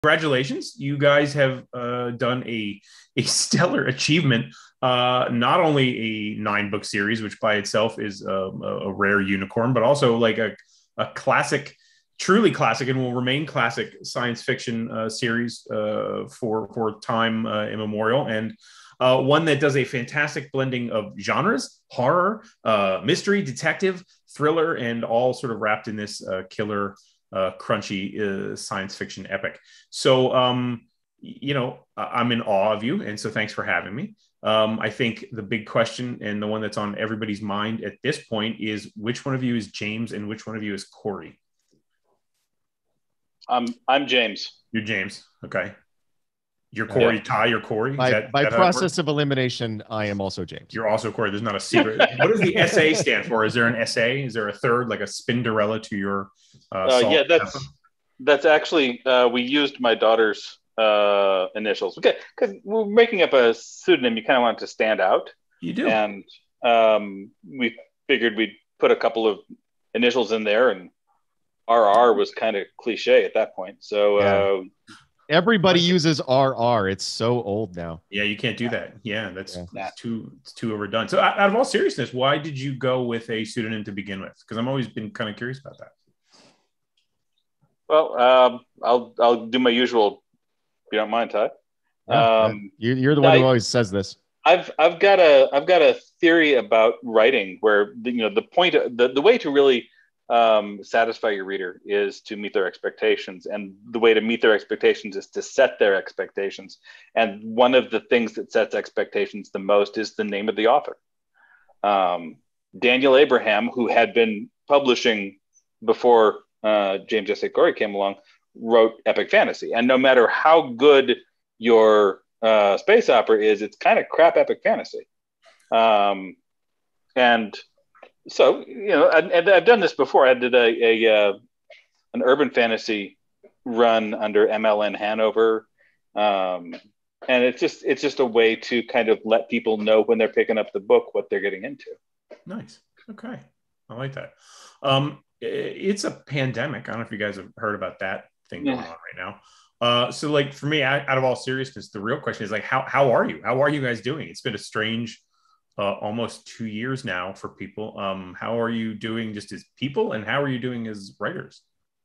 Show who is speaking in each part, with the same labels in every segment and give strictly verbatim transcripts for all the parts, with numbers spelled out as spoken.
Speaker 1: congratulations. You guys have uh, done a, a stellar achievement. Uh, not only a nine book series, which by itself is a, a rare unicorn, but also like a, a classic, truly classic, and will remain classic science fiction uh, series uh, for, for time uh, immemorial. And uh, one that does a fantastic blending of genres, horror, uh, mystery, detective, thriller, and all sort of wrapped in this uh, killer, uh, crunchy uh, science fiction epic. So, um, you know, I'm in awe of you. And so thanks for having me. Um, I think the big question, and the one that's on everybody's mind at this point, is which one of you is James and which one of you is Corey?
Speaker 2: I'm I'm James.
Speaker 1: You're James. Okay. You're Corey. Yeah. Ty, you're Corey.
Speaker 3: By,
Speaker 1: that,
Speaker 3: by that process of elimination, I am also James.
Speaker 1: You're also Corey. There's not a secret. What does the S A stand for? Is there an S A? Is there a third, like a Spinderella to your uh,
Speaker 2: uh yeah, that's pepper? That's actually uh, we used my daughter's uh initials. Okay, because we're making up a pseudonym, you kind of want it to stand out.
Speaker 1: You do.
Speaker 2: And um we figured we'd put a couple of initials in there, and R R was kind of cliche at that point. So yeah. uh
Speaker 3: everybody uses R R. It's so old now.
Speaker 1: Yeah, you can't do that. Yeah, that's yeah. It's too it's too overdone. So out of all seriousness, why did you go with a pseudonym to begin with? Because I've always been kind of curious about that.
Speaker 2: Well, um I'll I'll do my usual, you don't mind, Ty.
Speaker 3: Yeah, um, you, you're the one I, who always says this.
Speaker 2: I've I've got a I've got a theory about writing where the, you know the point the, the way to really um, satisfy your reader is to meet their expectations, and the way to meet their expectations is to set their expectations. And one of the things that sets expectations the most is the name of the author. Um, Daniel Abraham, who had been publishing before uh, James S A Corey came along, wrote epic fantasy, and no matter how good your uh, space opera is, it's kind of crap epic fantasy. Um, and so, you know, I, I've done this before. I did a, a uh, an urban fantasy run under M L N Hanover, um, and it's just it's just a way to kind of let people know when they're picking up the book what they're getting into.
Speaker 1: Nice. Okay, I like that. Um, it's a pandemic. I don't know if you guys have heard about that thing going yeah. on right now. Uh, so like for me, out of all seriousness, the real question is like, how, how are you? How are you guys doing? It's been a strange, uh, almost two years now for people. Um, how are you doing just as people, and how are you doing as writers?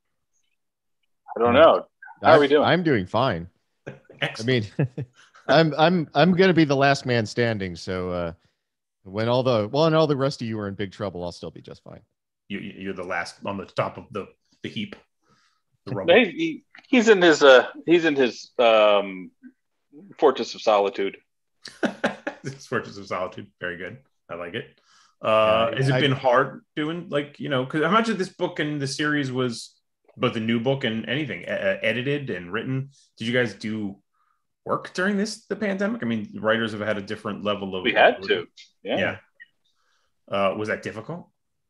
Speaker 2: I don't know. How
Speaker 3: I'm,
Speaker 2: are we doing?
Speaker 3: I'm doing fine. I mean, I'm, I'm, I'm going to be the last man standing. So, uh, when all the, well, and all the rest of you are in big trouble, I'll still be just fine.
Speaker 1: You, you're the last on the top of the, the heap. The
Speaker 2: he, he's in his uh he's in his um fortress of solitude.
Speaker 1: Fortress of solitude, very good. I like it. Uh yeah, has it I, been hard doing, like, you know, because how much of this book and the series was both the new book and anything uh, edited and written? Did you guys do work during this the pandemic? I mean, writers have had a different level of
Speaker 2: we had to yeah,
Speaker 1: yeah. Uh was that difficult?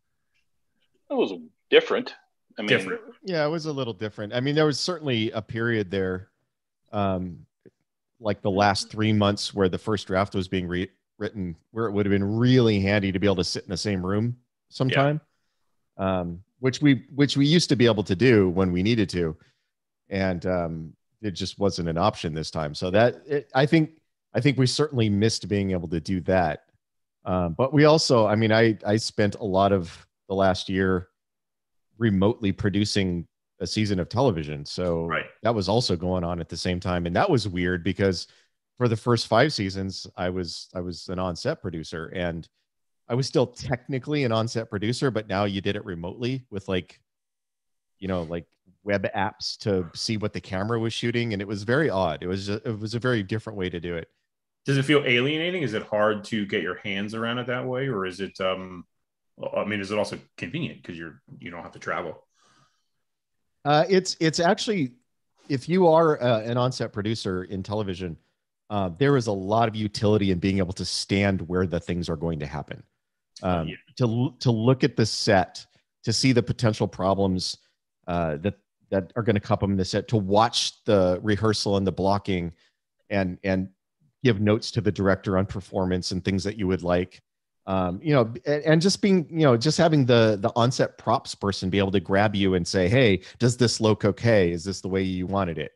Speaker 2: It was different. I mean,
Speaker 1: different.
Speaker 3: Yeah, it was a little different. I mean, there was certainly a period there, um, like the last three months where the first draft was being re- written, where it would have been really handy to be able to sit in the same room sometime, yeah. um, which we which we used to be able to do when we needed to, and um, it just wasn't an option this time. So that it, I think I think we certainly missed being able to do that. Um, but we also, I mean, I I spent a lot of the last year remotely producing a season of television. So
Speaker 1: right.
Speaker 3: that was also going on at the same time. And that was weird because for the first five seasons, I was, I was an on-set producer, and I was still technically an on-set producer, but now you did it remotely with like, you know, like web apps to see what the camera was shooting. And it was very odd. It was, a, it was a very different way to do it.
Speaker 1: Does it feel alienating? Is it hard to get your hands around it that way? Or is it, um, I mean, is it also convenient because you're you don't have to travel?
Speaker 3: Uh, it's it's actually, if you are uh, an on-set producer in television, uh, there is a lot of utility in being able to stand where the things are going to happen, um,
Speaker 1: uh, yeah.
Speaker 3: to to look at the set, to see the potential problems uh, that that are going to come in the set, to watch the rehearsal and the blocking, and and give notes to the director on performance and things that you would like. Um, you know, and, and just being, you know, just having the the on-set props person be able to grab you and say, hey, does this look okay? Is this the way you wanted it?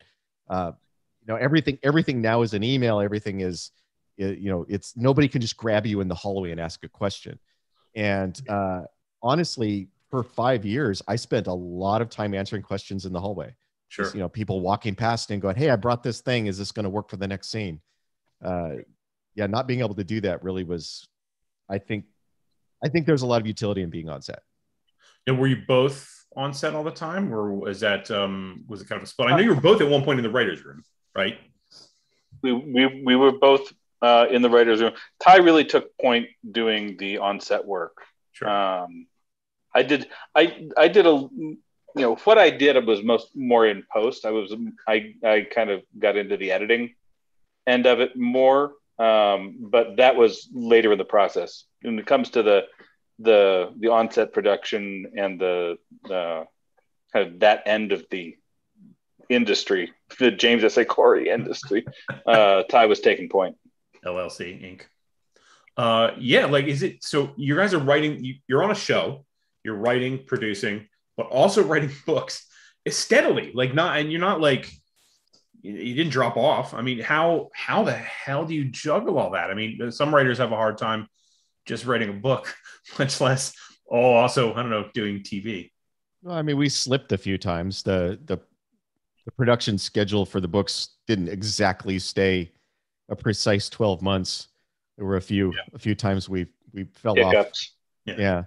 Speaker 3: uh, you know, everything, everything now is an email. Everything is, you know, it's nobody can just grab you in the hallway and ask a question. And uh, honestly, for five years, I spent a lot of time answering questions in the hallway.
Speaker 1: Sure.
Speaker 3: Just, you know, people walking past and going, "Hey, I brought this thing. Is this going to work for the next scene?" Uh, yeah, not being able to do that really was, I think, I think there's a lot of utility in being on set.
Speaker 1: And were you both on set all the time, or was that um, was it kind of a split? I know you were both at one point in the writer's room, right?
Speaker 2: We we we were both uh, in the writer's room. Ty really took point doing the on-set work.
Speaker 1: Sure.
Speaker 2: Um, I did. I I did a. You know, what I did was most more in post. I was. I I kind of got into the editing end of it more, um, but that was later in the process. When it comes to the the the on-set production and the uh, kind of that end of the industry, the James S A Corey industry, uh, Ty was taking point.
Speaker 1: L L C Incorporated. Uh, yeah, like, is it, so you guys are writing, you, you're on a show, you're writing, producing, but also writing books steadily, like not, and you're not like, you, you didn't drop off. I mean, how, how the hell do you juggle all that? I mean, some writers have a hard time just writing a book, much less, oh, also, I don't know, doing T V.
Speaker 3: Well, I mean, we slipped a few times. The, the, the production schedule for the books didn't exactly stay a precise twelve months. There were a few, yeah. a few times we, we fell
Speaker 2: Hiccups.
Speaker 3: off.
Speaker 1: Yeah.
Speaker 3: yeah.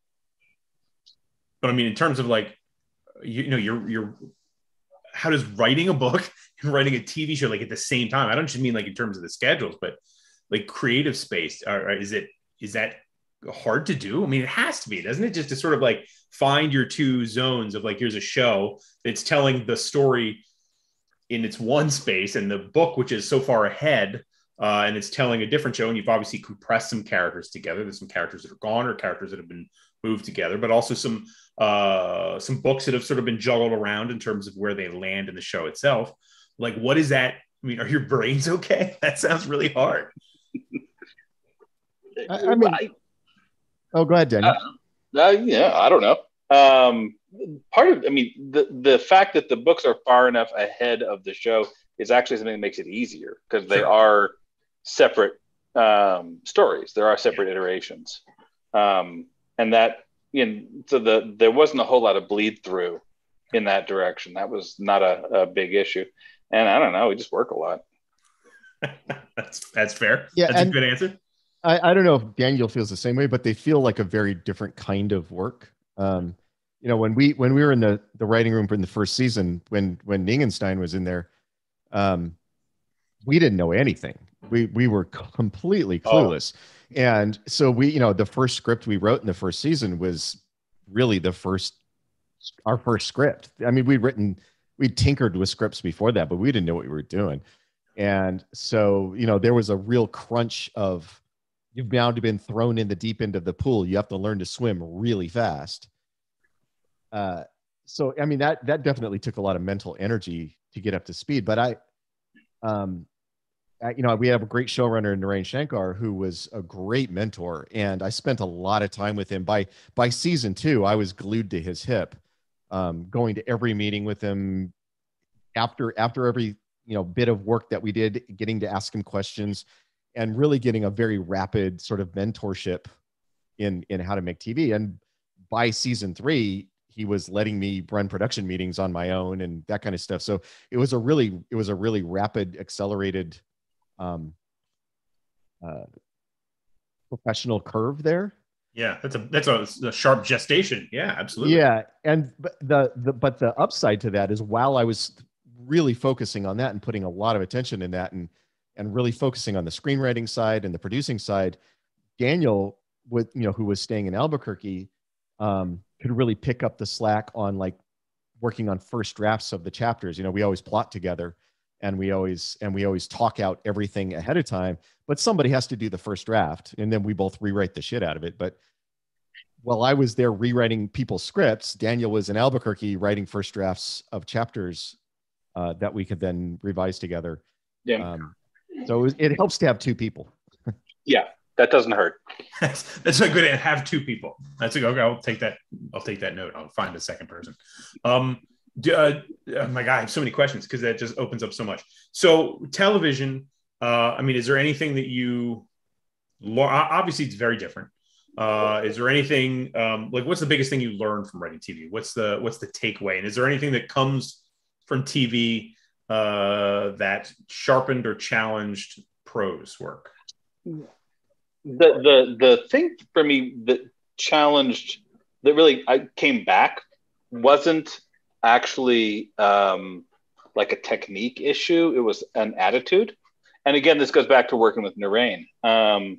Speaker 1: But I mean, in terms of like, you, you know, you're, you're, how does writing a book and writing a T V show, like at the same time? I don't just mean like in terms of the schedules, but like creative space. Or is it, is that hard to do? I mean, it has to be, doesn't it? Just to sort of like find your two zones of like, here's a show that's telling the story in its one space, and the book, which is so far ahead, uh, and it's telling a different show. And you've obviously compressed some characters together. There's some characters that are gone or characters that have been moved together, but also some, uh, some books that have sort of been juggled around in terms of where they land in the show itself. Like, what is that? I mean, are your brains okay? That sounds really hard.
Speaker 3: I, I mean, I, oh, go ahead, Daniel.
Speaker 2: Uh, uh, yeah, I don't know. Um, part of, I mean, the the fact that the books are far enough ahead of the show is actually something that makes it easier, because they sure. are separate um, stories. There are separate yeah. iterations, um, and that, you know, so the there wasn't a whole lot of bleed through in that direction. That was not a, a big issue, and I don't know, we just work a lot.
Speaker 1: that's that's fair.
Speaker 3: Yeah,
Speaker 1: that's
Speaker 3: and-
Speaker 1: a good answer.
Speaker 3: I, I don't know if Daniel feels the same way, but they feel like a very different kind of work. Um, you know, when we when we were in the the writing room in the first season, when when Ningenstein was in there, um, we didn't know anything. We we were completely clueless, oh. and so we, you know, the first script we wrote in the first season was really the first our first script. I mean, we'd written, we'd tinkered with scripts before that, but we didn't know what we were doing, and so, you know, there was a real crunch of, you've now been thrown in the deep end of the pool. You have to learn to swim really fast. Uh, so, I mean, that, that definitely took a lot of mental energy to get up to speed. But I, um, I, you know, we have a great showrunner in Narain Shankar, who was a great mentor. And I spent a lot of time with him. By, by season two, I was glued to his hip, um, going to every meeting with him, after, after every, you know, bit of work that we did, getting to ask him questions, and really getting a very rapid sort of mentorship in, in how to make T V. And by season three, he was letting me run production meetings on my own and that kind of stuff. So it was a really, it was a really rapid, accelerated, um, uh, professional curve there.
Speaker 1: Yeah, that's a that's a, a sharp gestation. Yeah, absolutely.
Speaker 3: Yeah, and the the but the upside to that is, while I was really focusing on that and putting a lot of attention in that, and and really focusing on the screenwriting side and the producing side, Daniel, with, you know, who was staying in Albuquerque, um, could really pick up the slack on like working on first drafts of the chapters. You know, we always plot together, and we always, and we always talk out everything ahead of time, but somebody has to do the first draft, and then we both rewrite the shit out of it. But while I was there rewriting people's scripts, Daniel was in Albuquerque writing first drafts of chapters uh, that we could then revise together.
Speaker 2: Yeah.
Speaker 3: Um, So it, was, it helps to have two people.
Speaker 2: Yeah, that doesn't hurt.
Speaker 1: That's, that's a good, have two people. That's a, okay. I'll take that. I'll take that note. I'll find a second person. Um, Uh, oh my God, I have so many questions because that just opens up so much. So television, uh, I mean, is there anything that you, obviously it's very different. Uh, is there anything um, like what's the biggest thing you learned from writing T V? What's the what's the takeaway? And is there anything that comes from T V uh, that sharpened or challenged prose work?
Speaker 2: The the the thing for me that challenged that really I came back wasn't actually um, like a technique issue. It was an attitude. And again, this goes back to working with Narain, um,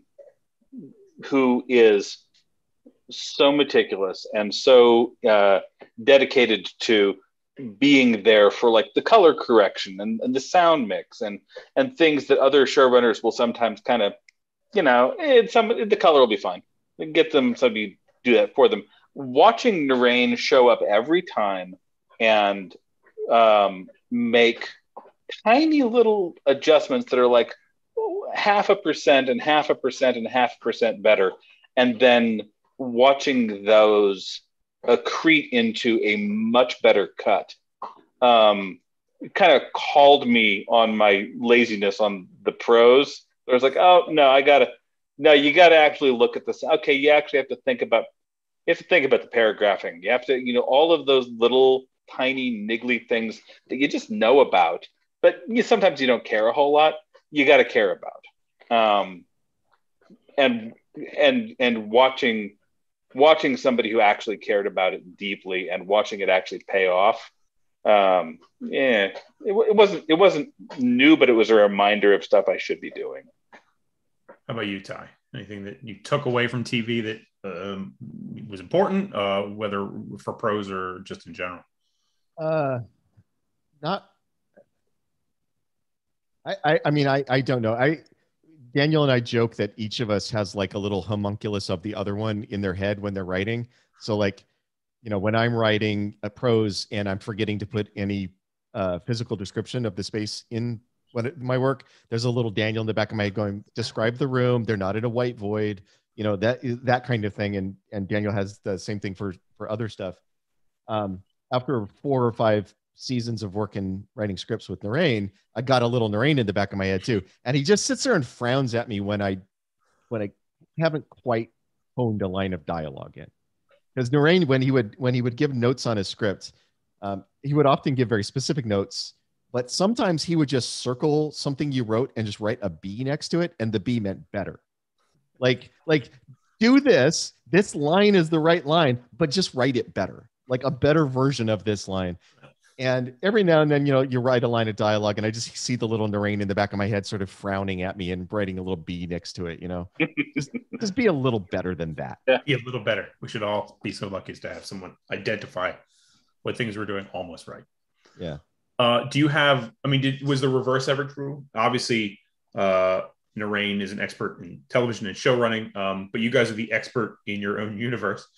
Speaker 2: who is so meticulous and so uh, dedicated to being there for like the color correction and, and the sound mix and and things that other showrunners will sometimes kind of, you know, it's some the color will be fine. Get them somebody to do that for them. Watching Narain show up every time and um, make tiny little adjustments that are like half a percent and half a percent and half a percent better, and then watching those accrete into a much better cut um, kind of called me on my laziness on the prose. I was like, oh no, I gotta, no, you gotta actually look at this. Okay, you actually have to think about, you have to think about the paragraphing. You have to, you know, all of those little tiny niggly things that you just know about, but you sometimes you don't care a whole lot. You got to care about, um, and and and watching watching somebody who actually cared about it deeply and watching it actually pay off. Um, yeah, it, it wasn't it wasn't new, but it was a reminder of stuff I should be doing.
Speaker 1: How about you, Ty? Anything that you took away from T V that um, was important, uh, whether for prose or just in general?
Speaker 3: Uh, not. I, I, I mean, I, I don't know. I, Daniel and I joke that each of us has like a little homunculus of the other one in their head when they're writing. So like, you know, when I'm writing a prose and I'm forgetting to put any uh, physical description of the space in what it, my work, there's a little Daniel in the back of my head going, describe the room. They're not in a white void, you know, that that kind of thing. And and Daniel has the same thing for for other stuff. Um, after four or five seasons of work in writing scripts with Narain, I got a little Narain in the back of my head too. And he just sits there and frowns at me when I when I haven't quite honed a line of dialogue in. Because Narain, when he would when he would give notes on his script, um, he would often give very specific notes, but sometimes he would just circle something you wrote and just write a B next to it, and the B meant better. Like, like do this, this line is the right line, but just write it better, like a better version of this line. And every now and then, you know, you write a line of dialogue and I just see the little Narain in the back of my head sort of frowning at me and writing a little B next to it, you know. just, just be a little better than that.
Speaker 1: Yeah. Be a little better. We should all be so lucky as to have someone identify what things we're doing almost right.
Speaker 3: Yeah.
Speaker 1: Uh, do you have, I mean, did, was the reverse ever true? Obviously, uh, Narain is an expert in television and show running, um, but you guys are the expert in your own universe.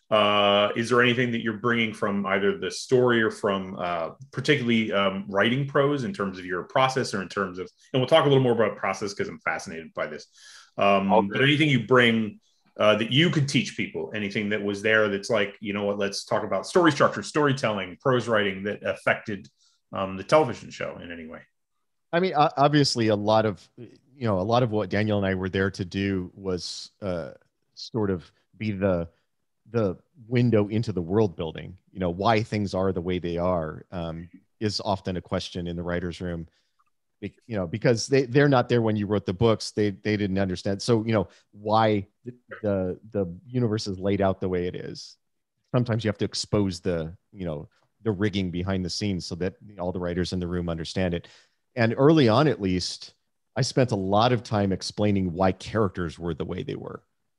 Speaker 1: Uh, is there anything that you're bringing from either the story or from uh, particularly um, writing prose in terms of your process or in terms of, and we'll talk a little more about process because I'm fascinated by this. Um, but anything you bring uh, that you could teach people, anything that was there that's like, you know what, let's talk about story structure, storytelling, prose writing that affected um, the television show in any way?
Speaker 3: I mean, obviously a lot of, you know, a lot of what Daniel and I were there to do was uh, sort of be the, the window into the world building. You know, why things are the way they are um, is often a question in the writer's room, you know, because they, they're not there when you wrote the books. They, they didn't understand. So, you know, why the, the universe is laid out the way it is. Sometimes you have to expose the, you know, the rigging behind the scenes so that all the writers in the room understand it. And early on, at least, I spent a lot of time explaining why characters were the way they were.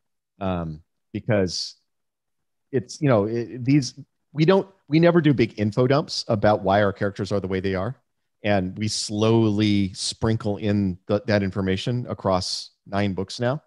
Speaker 3: Um, because it's, you know, it, these, we don't, we never do big info dumps about why our characters are the way they are. And we slowly sprinkle in the, that information across nine books now.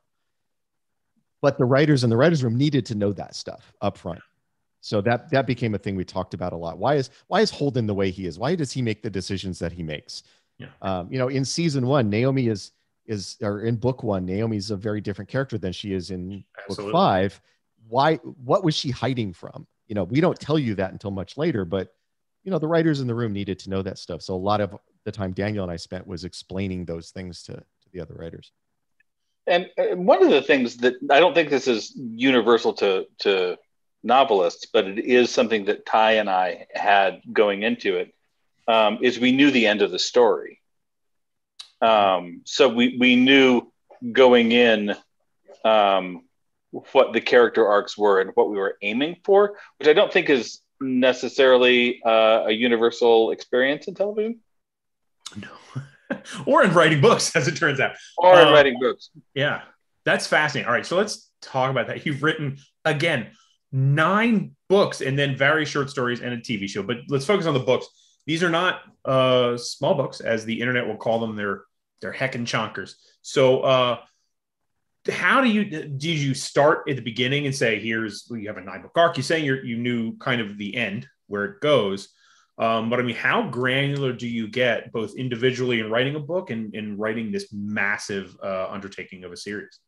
Speaker 3: But the writers in the writer's room needed to know that stuff up front. So that, that became a thing we talked about a lot. Why is, why is Holden the way he is? Why does he make the decisions that he makes?
Speaker 1: Yeah.
Speaker 3: Um, you know, in season one, Naomi is, is, or in book one, Naomi's a very different character than she is in
Speaker 1: Absolutely.
Speaker 3: book five. Why, what was she hiding from? You know, we don't tell you that until much later, but, you know, the writers in the room needed to know that stuff. So a lot of the time Daniel and I spent was explaining those things to, to the other writers.
Speaker 2: And one of the things that I don't think this is universal to, to novelists, but it is something that Ty and I had going into it, um, is we knew the end of the story. Um, so we, we knew going in um, what the character arcs were and what we were aiming for, which I don't think is necessarily uh, a universal experience in television.
Speaker 1: No. Or in writing books, as it turns out.
Speaker 2: Or in
Speaker 1: um,
Speaker 2: writing books.
Speaker 1: Yeah, that's fascinating. All right, so let's talk about that. You've written, again, nine books and then various short stories and a T V show. But let's focus on the books. These are not uh, small books, as the internet will call them. They're they're heckin' chonkers. So uh, how do you, did you start at the beginning and say, here's, well, you have a nine book arc. You're saying you're, you knew kind of the end, where it goes. Um, but I mean, how granular do you get both individually in writing a book and in writing this massive uh, undertaking of a series?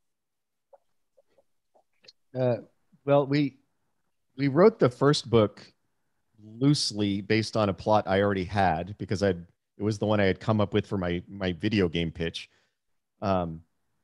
Speaker 3: Uh, well, we we wrote the first book loosely based on a plot I already had, because I it was the one I had come up with for my my video game pitch. Um,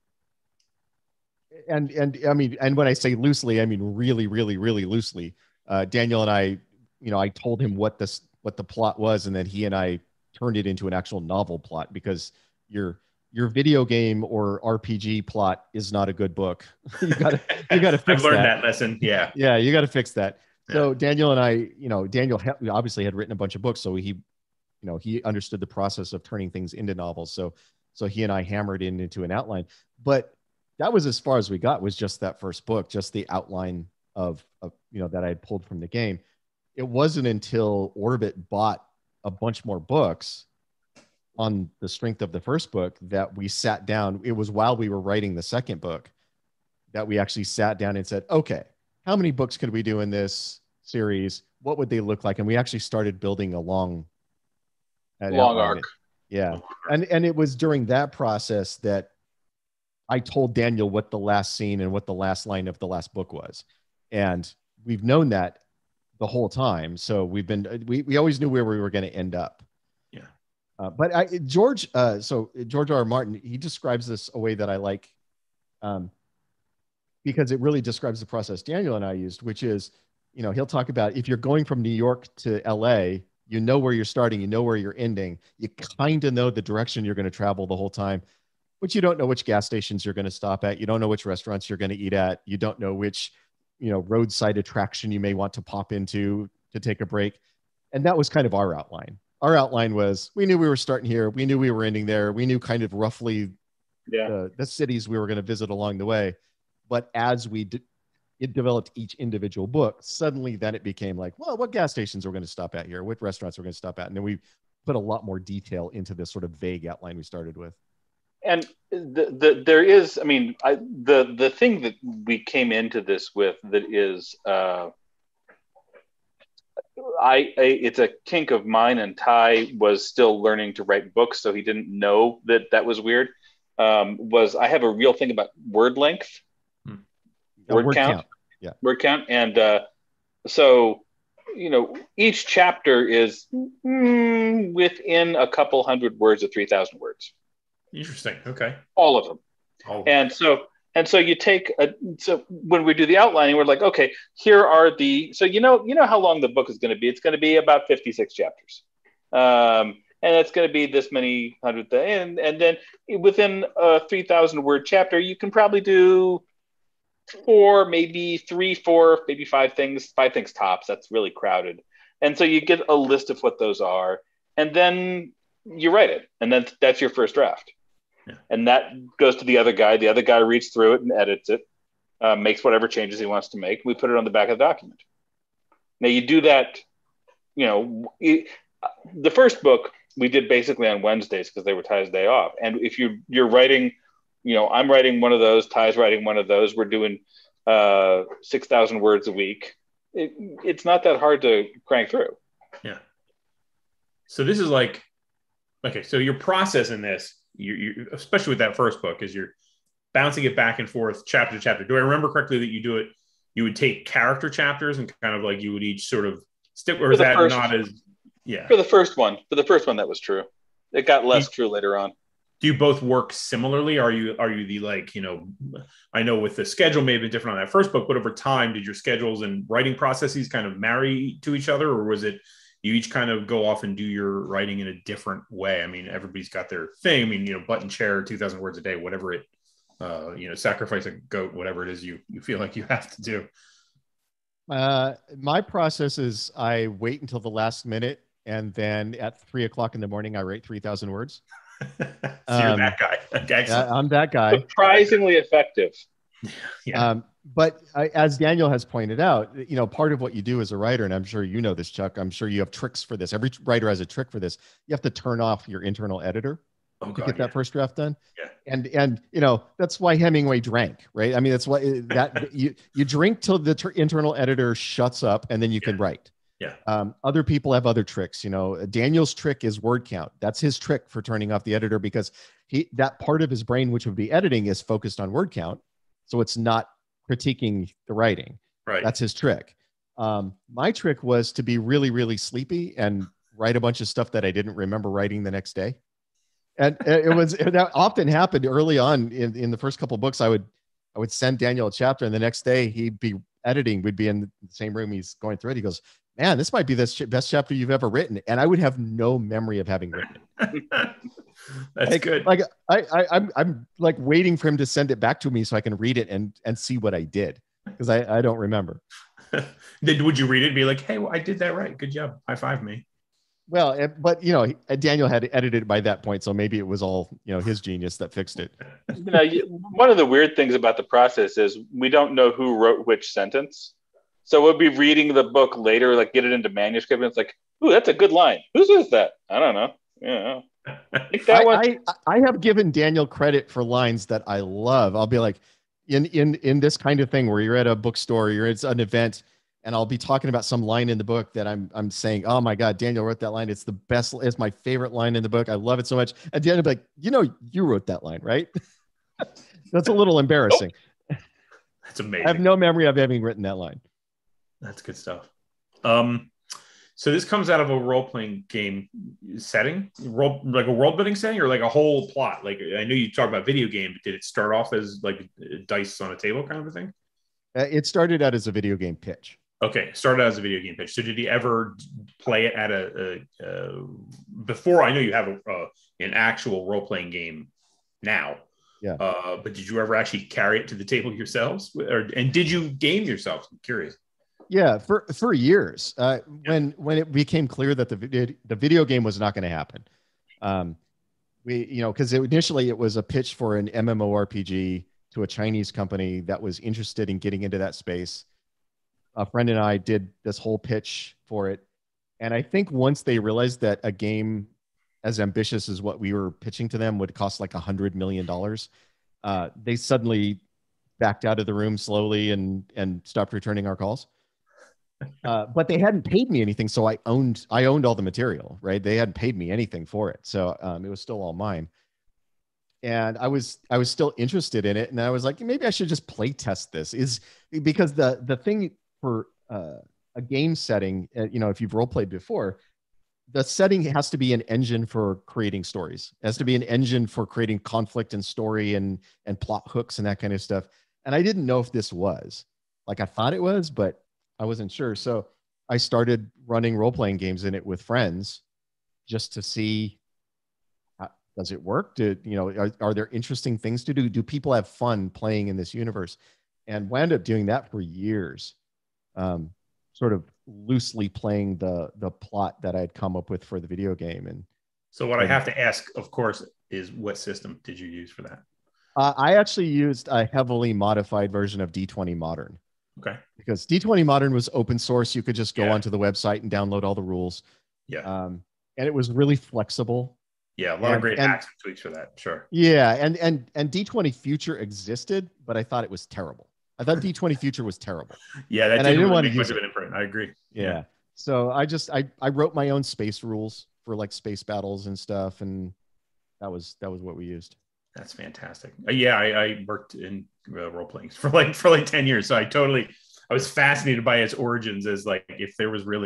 Speaker 3: and and I mean, and when I say loosely, I mean really, really, really loosely. Uh, Daniel and I, you know, I told him what this what the plot was, and then he and I turned it into an actual novel plot, because your your video game or R P G plot is not a good book. you gotta you gotta fix
Speaker 1: I've learned
Speaker 3: that.
Speaker 1: that lesson. Yeah.
Speaker 3: Yeah, you gotta fix that.
Speaker 1: Yeah.
Speaker 3: So Daniel and I, you know, Daniel ha- obviously had written a bunch of books, so he, you know, he understood the process of turning things into novels. So so he and I hammered in into an outline. But that was as far as we got, was just that first book, just the outline of, of you know, that I had pulled from the game. It wasn't until Orbit bought a bunch more books on the strength of the first book that we sat down. It was while we were writing the second book that we actually sat down and said, okay, how many books could we do in this series? What would they look like? And we actually started building a long,
Speaker 2: long arc.
Speaker 3: Yeah. And, and it was during that process that I told Daniel what the last scene and what the last line of the last book was. And we've known that the whole time. So we've been, we, we always knew where we were going to end up.
Speaker 1: Yeah.
Speaker 3: Uh, but I, George, uh, so George R. R. Martin, he describes this a way that I like, um, because it really describes the process Daniel and I used, which is, you know, he'll talk about, if you're going from New York to L A, you know where you're starting, you know where you're ending. You kind of know the direction you're going to travel the whole time, but you don't know which gas stations you're going to stop at. You don't know which restaurants you're going to eat at. You don't know which, you know, roadside attraction you may want to pop into to take a break. And that was kind of our outline. Our outline was, we knew we were starting here. We knew we were ending there. We knew kind of roughly
Speaker 2: yeah.
Speaker 3: the, the cities we were going to visit along the way. But as we did, it developed each individual book, suddenly then it became like, well, what gas stations we're going to stop at here? What restaurants we're going to stop at? And then we put a lot more detail into this sort of vague outline we started with.
Speaker 2: And the, the, there is, I mean, I, the, the thing that we came into this with that is, uh, I, I, it's a kink of mine, and Ty was still learning to write books, so he didn't know that that was weird, um, was I have a real thing about word length.
Speaker 3: Hmm.
Speaker 2: Word,
Speaker 3: word
Speaker 2: count.
Speaker 3: count. Yeah.
Speaker 2: Word count. And uh, so, you know, each chapter is mm, within a couple hundred words of three thousand words.
Speaker 1: Interesting. Okay.
Speaker 2: All of them.
Speaker 1: All of
Speaker 2: and them. so, and so you take a, so when we do the outlining, we're like, okay, here are the, so, you know, you know how long the book is going to be. It's going to be about fifty-six chapters. Um, and it's going to be this many hundred, th- and, and then within a three thousand word chapter, you can probably do four, maybe three, four, maybe five things, five things tops. That's really crowded. And so you get a list of what those are, and then you write it. And then that's your first draft. Yeah. And that goes to the other guy. The other guy reads through it and edits it, uh, makes whatever changes he wants to make. We put it on the back of the document. Now you do that, you know, it, the first book we did basically on Wednesdays because they were Ty's day off. And if you, you're writing, you know, I'm writing one of those, Ty's writing one of those, we're doing uh, six thousand words a week. It, it's not that hard to crank through.
Speaker 1: Yeah. So this is like, okay, so your process in this, you, you especially with that first book, is you're bouncing it back and forth chapter to chapter. Do I remember correctly that you do it, you would take character chapters and kind of like you would each sort of stick, or is that
Speaker 2: first,
Speaker 1: not as... Yeah.
Speaker 2: For the first one, for the first one, that was true. It got less
Speaker 1: do,
Speaker 2: true later on.
Speaker 1: do you both work similarly? Are you are you the like, you know, I know with the schedule may have been different on that first book, but over time, did your schedules and writing processes kind of marry to each other, or was it you each kind of go off and do your writing in a different way? I mean, everybody's got their thing. I mean, you know, button chair, two thousand words a day, whatever it, uh, you know, sacrifice a goat, whatever it is you you feel like you have to do.
Speaker 3: Uh, my process is I wait until the last minute, and then at three o'clock in the morning, I write three thousand words.
Speaker 1: So you're
Speaker 3: Um,
Speaker 1: that guy. Excellent.
Speaker 3: I'm that guy.
Speaker 2: Surprisingly effective.
Speaker 3: Yeah. Um, but I, as Daniel has pointed out, you know, part of what you do as a writer, and I'm sure you know this, Chuck, I'm sure you have tricks for this. Every writer has a trick for this. You have to turn off your internal editor oh, to God, get that yeah. first draft done.
Speaker 1: Yeah.
Speaker 3: And, and, you know, that's why Hemingway drank, right? I mean, that's why that you, you drink till the ter- internal editor shuts up, and then you yeah. can write.
Speaker 1: Yeah.
Speaker 3: Um, other people have other tricks. You know, Daniel's trick is word count. That's his trick for turning off the editor, because he, that part of his brain, which would be editing, is focused on word count. So it's not critiquing the writing.
Speaker 1: Right.
Speaker 3: That's his trick. Um, my trick was to be really, really sleepy and write a bunch of stuff that I didn't remember writing the next day. And it was, that often happened early on in, in the first couple of books. I would, I would send Daniel a chapter, and the next day he'd be editing. We'd be in the same room. He's going through it. He goes, man, this might be the best chapter you've ever written. And I would have no memory of having written it.
Speaker 1: That's
Speaker 3: like,
Speaker 1: good.
Speaker 3: Like I, I, I'm, I'm like waiting for him to send it back to me so I can read it and and see what I did, because I, I don't remember.
Speaker 1: Did would you read it and be like, hey, well, I did that right, good job, high five me?
Speaker 3: Well, but you know, Daniel had edited it by that point, so maybe it was all, you know, his genius that fixed it.
Speaker 2: You know, one of the weird things about the process is we don't know who wrote which sentence. So we'll be reading the book later, like get it into manuscript, and it's like, ooh, that's a good line. Whose is that? I don't know. Yeah.
Speaker 3: I, think that I, one... I, I have given Daniel credit for lines that I love. I'll be like, in in in this kind of thing where you're at a bookstore, you're at an event, and I'll be talking about some line in the book that I'm I'm saying, oh my God, Daniel wrote that line. It's the best. It's my favorite line in the book. I love it so much. And Daniel will be like, you know, you wrote that line, right? That's a little embarrassing.
Speaker 1: Nope. That's amazing.
Speaker 3: I have no memory of having written that line.
Speaker 1: That's good stuff. Um, so this comes out of a role-playing game setting, role, like a world-building setting, or like a whole plot? Like, I know you talk about video game, but did it start off as like dice on a table kind of a thing?
Speaker 3: Uh, it started out as a video game pitch.
Speaker 1: Okay, started out as a video game pitch. So did he ever play it at a, a, a before? I know you have a, uh, an actual role-playing game now.
Speaker 3: Yeah.
Speaker 1: Uh, but did you ever actually carry it to the table yourselves? Or, and did you game yourself? I'm curious.
Speaker 3: Yeah, for for years, uh, when when it became clear that the video, the video game was not going to happen, um, we you know because initially it was a pitch for an MMORPG to a Chinese company that was interested in getting into that space. A friend and I did this whole pitch for it, and I think once they realized that a game as ambitious as what we were pitching to them would cost like a hundred million dollars, uh, they suddenly backed out of the room slowly and and stopped returning our calls. Uh, but they hadn't paid me anything, so I owned I owned all the material, right? They hadn't paid me anything for it, so um, it was still all mine. And I was I was still interested in it, and I was like, maybe I should just play test this. Is because the the thing for uh, a game setting, uh, you know, if you've role played before, the setting has to be an engine for creating stories. It has to be an engine for creating conflict and story and and plot hooks and that kind of stuff. And I didn't know if this was. Like, I thought it was, but I wasn't sure. So I started running role-playing games in it with friends just to see, how, does it work? Do, you know, are, are there interesting things to do? Do people have fun playing in this universe? And wound up doing that for years, um, sort of loosely playing the the plot that I'd come up with for the video game. And
Speaker 1: so what and, I have to ask, of course, is what system did you use for that?
Speaker 3: Uh, I actually used a heavily modified version of D twenty Modern.
Speaker 1: Okay.
Speaker 3: Because D twenty Modern was open source. You could just go
Speaker 1: yeah.
Speaker 3: onto the website and download all the rules.
Speaker 1: Yeah.
Speaker 3: Um, and it was really flexible.
Speaker 1: Yeah, a lot
Speaker 3: and,
Speaker 1: of great
Speaker 3: and,
Speaker 1: hacks and tweaks for that. Sure.
Speaker 3: Yeah, and and and D twenty Future existed, but I thought it was terrible. I thought D twenty Future was terrible.
Speaker 1: Yeah, that
Speaker 3: and
Speaker 1: didn't,
Speaker 3: I didn't
Speaker 1: really
Speaker 3: want
Speaker 1: make
Speaker 3: to
Speaker 1: much
Speaker 3: use
Speaker 1: of
Speaker 3: it.
Speaker 1: an imprint. I agree.
Speaker 3: Yeah.
Speaker 1: yeah.
Speaker 3: So I just I I wrote my own space rules for like space battles and stuff, and that was that was what we used.
Speaker 1: That's fantastic. Uh, yeah, I, I worked in uh, role playing for like for like ten years, so I totally I was fascinated by its origins as like if there was really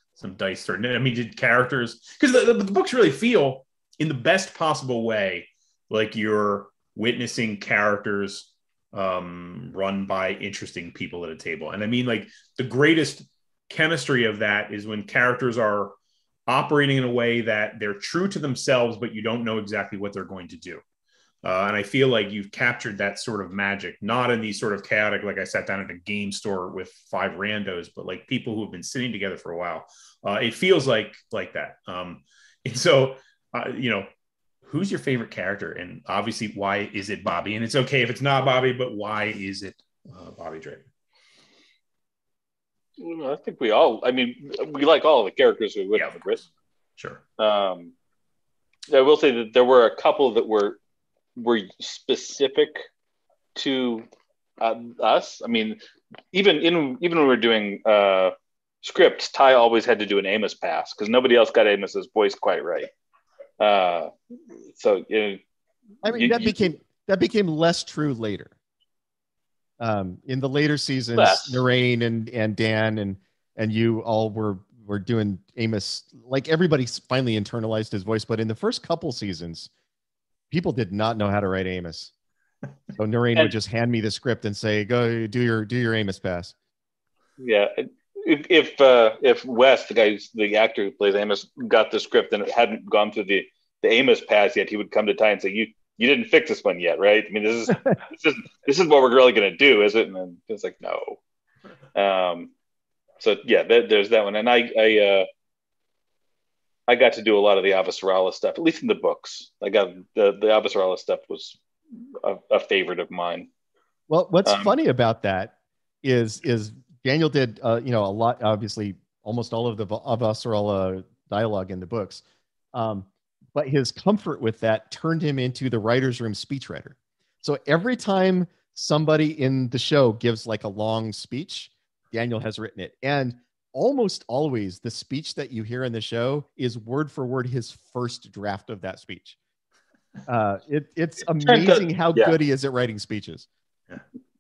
Speaker 1: some dice thrown. I mean, did characters, because the, the, the books really feel in the best possible way like you're witnessing characters um, run by interesting people at a table. And I mean, like the greatest chemistry of that is when characters are operating in a way that they're true to themselves, but you don't know exactly what they're going to do. Uh, and I feel like you've captured that sort of magic, not in these sort of chaotic, like I sat down at a game store with five randos, but like people who have been sitting together for a while. Uh, it feels like like that. Um, and so, uh, you know, who's your favorite character? And obviously, why is it Bobby? And it's okay if it's not Bobby, but why is it uh, Bobby Drake?
Speaker 2: I think we all, I mean, we like all the characters we would
Speaker 1: Yeah,
Speaker 2: have written.
Speaker 1: Sure.
Speaker 2: Um, I will say that there were a couple that were were specific to uh, us. I mean, even in even when we were doing uh, scripts, Ty always had to do an Amos pass because nobody else got Amos's voice quite right. Uh, so you know,
Speaker 3: I mean,
Speaker 2: you,
Speaker 3: that
Speaker 2: you,
Speaker 3: became that became less true later. Um, in the later seasons,
Speaker 2: less.
Speaker 3: Narain and and Dan and and you all were were doing Amos. Like everybody finally internalized his voice, but in the first couple seasons, people did not know how to write Amos. So Narain
Speaker 2: And,
Speaker 3: would just hand me the script and say, "Go do your do your Amos pass."
Speaker 2: Yeah, if if, uh, if Wes, the guy, who's, the actor who plays Amos, got the script and it hadn't gone through the the Amos pass yet, he would come to Ty and say, "You you didn't fix this one yet, right? I mean, this is this is this is what we're really going to do, is it?" And then it's like, no. Um, so yeah, there, there's that one, and I I uh, I got to do a lot of the Avasarala stuff, at least in the books. I got the the Avasarala stuff was a, a favorite of mine.
Speaker 3: Well, what's
Speaker 2: Um,
Speaker 3: funny about that is is Daniel did uh, you know a lot, obviously almost all of the Avasarala dialogue in the books. Um, but his comfort with that turned him into the writer's room speechwriter. So every time somebody in the show gives like a long speech, Daniel has written it. And almost always the speech that you hear in the show is word for word his first draft of that speech. Uh, it, it's amazing how
Speaker 2: yeah.
Speaker 3: good he is at writing speeches.
Speaker 1: Yeah.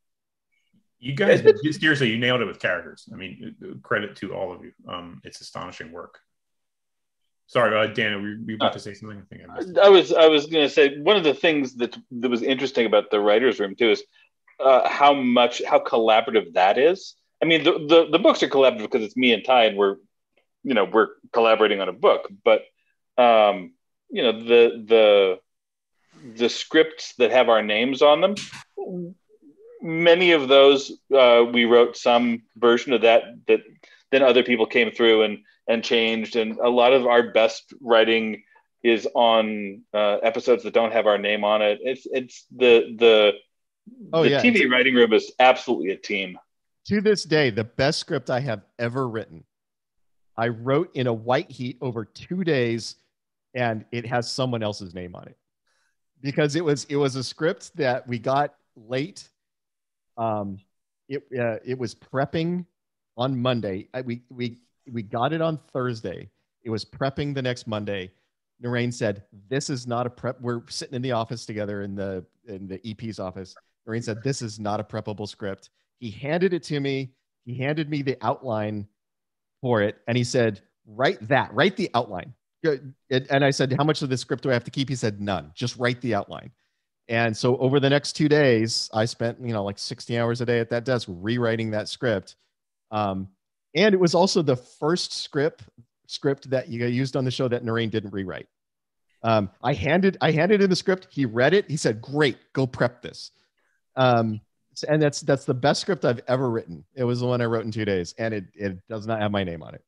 Speaker 1: You guys, seriously, you nailed it with characters. I mean, credit to all of you. Um, it's astonishing work. Sorry, uh, Dan, were you about to say something? I think I missed it.
Speaker 2: I was I was going to say one of the things that that was interesting about the writers' room too is uh, how much how collaborative that is. I mean, the, the the books are collaborative because it's me and Ty, and we're you know we're collaborating on a book. But um, you know the the the scripts that have our names on them, many of those uh, we wrote some version of that that then other people came through and and changed, and a lot of our best writing is on uh, episodes that don't have our name on it. It's it's the the
Speaker 3: oh,
Speaker 2: the
Speaker 3: yeah.
Speaker 2: T V writing room is absolutely a team.
Speaker 3: To this day, the best script I have ever written, I wrote in a white heat over two days, and it has someone else's name on it because it was it was a script that we got late. Um, it uh, it was prepping on Monday. I, we we we got it on Thursday. It was prepping the next Monday. Narain said, "This is not a prep." We're sitting in the office together in the in the E P's office. Narain said, "This is not a preppable script." He handed it to me. He handed me the outline for it, and he said, "Write that. Write the outline." And I said, "How much of the script do I have to keep?" He said, "None. Just write the outline." And so over the next two days, I spent you know like sixty hours a day at that desk rewriting that script. Um, and it was also the first script script that you used on the show that Narain didn't rewrite. Um, I handed I handed in the script. He read it. He said, "Great, go prep this." Um, and that's that's the best script I've ever written. It was the one I wrote in two days, and it it does not have my name on it.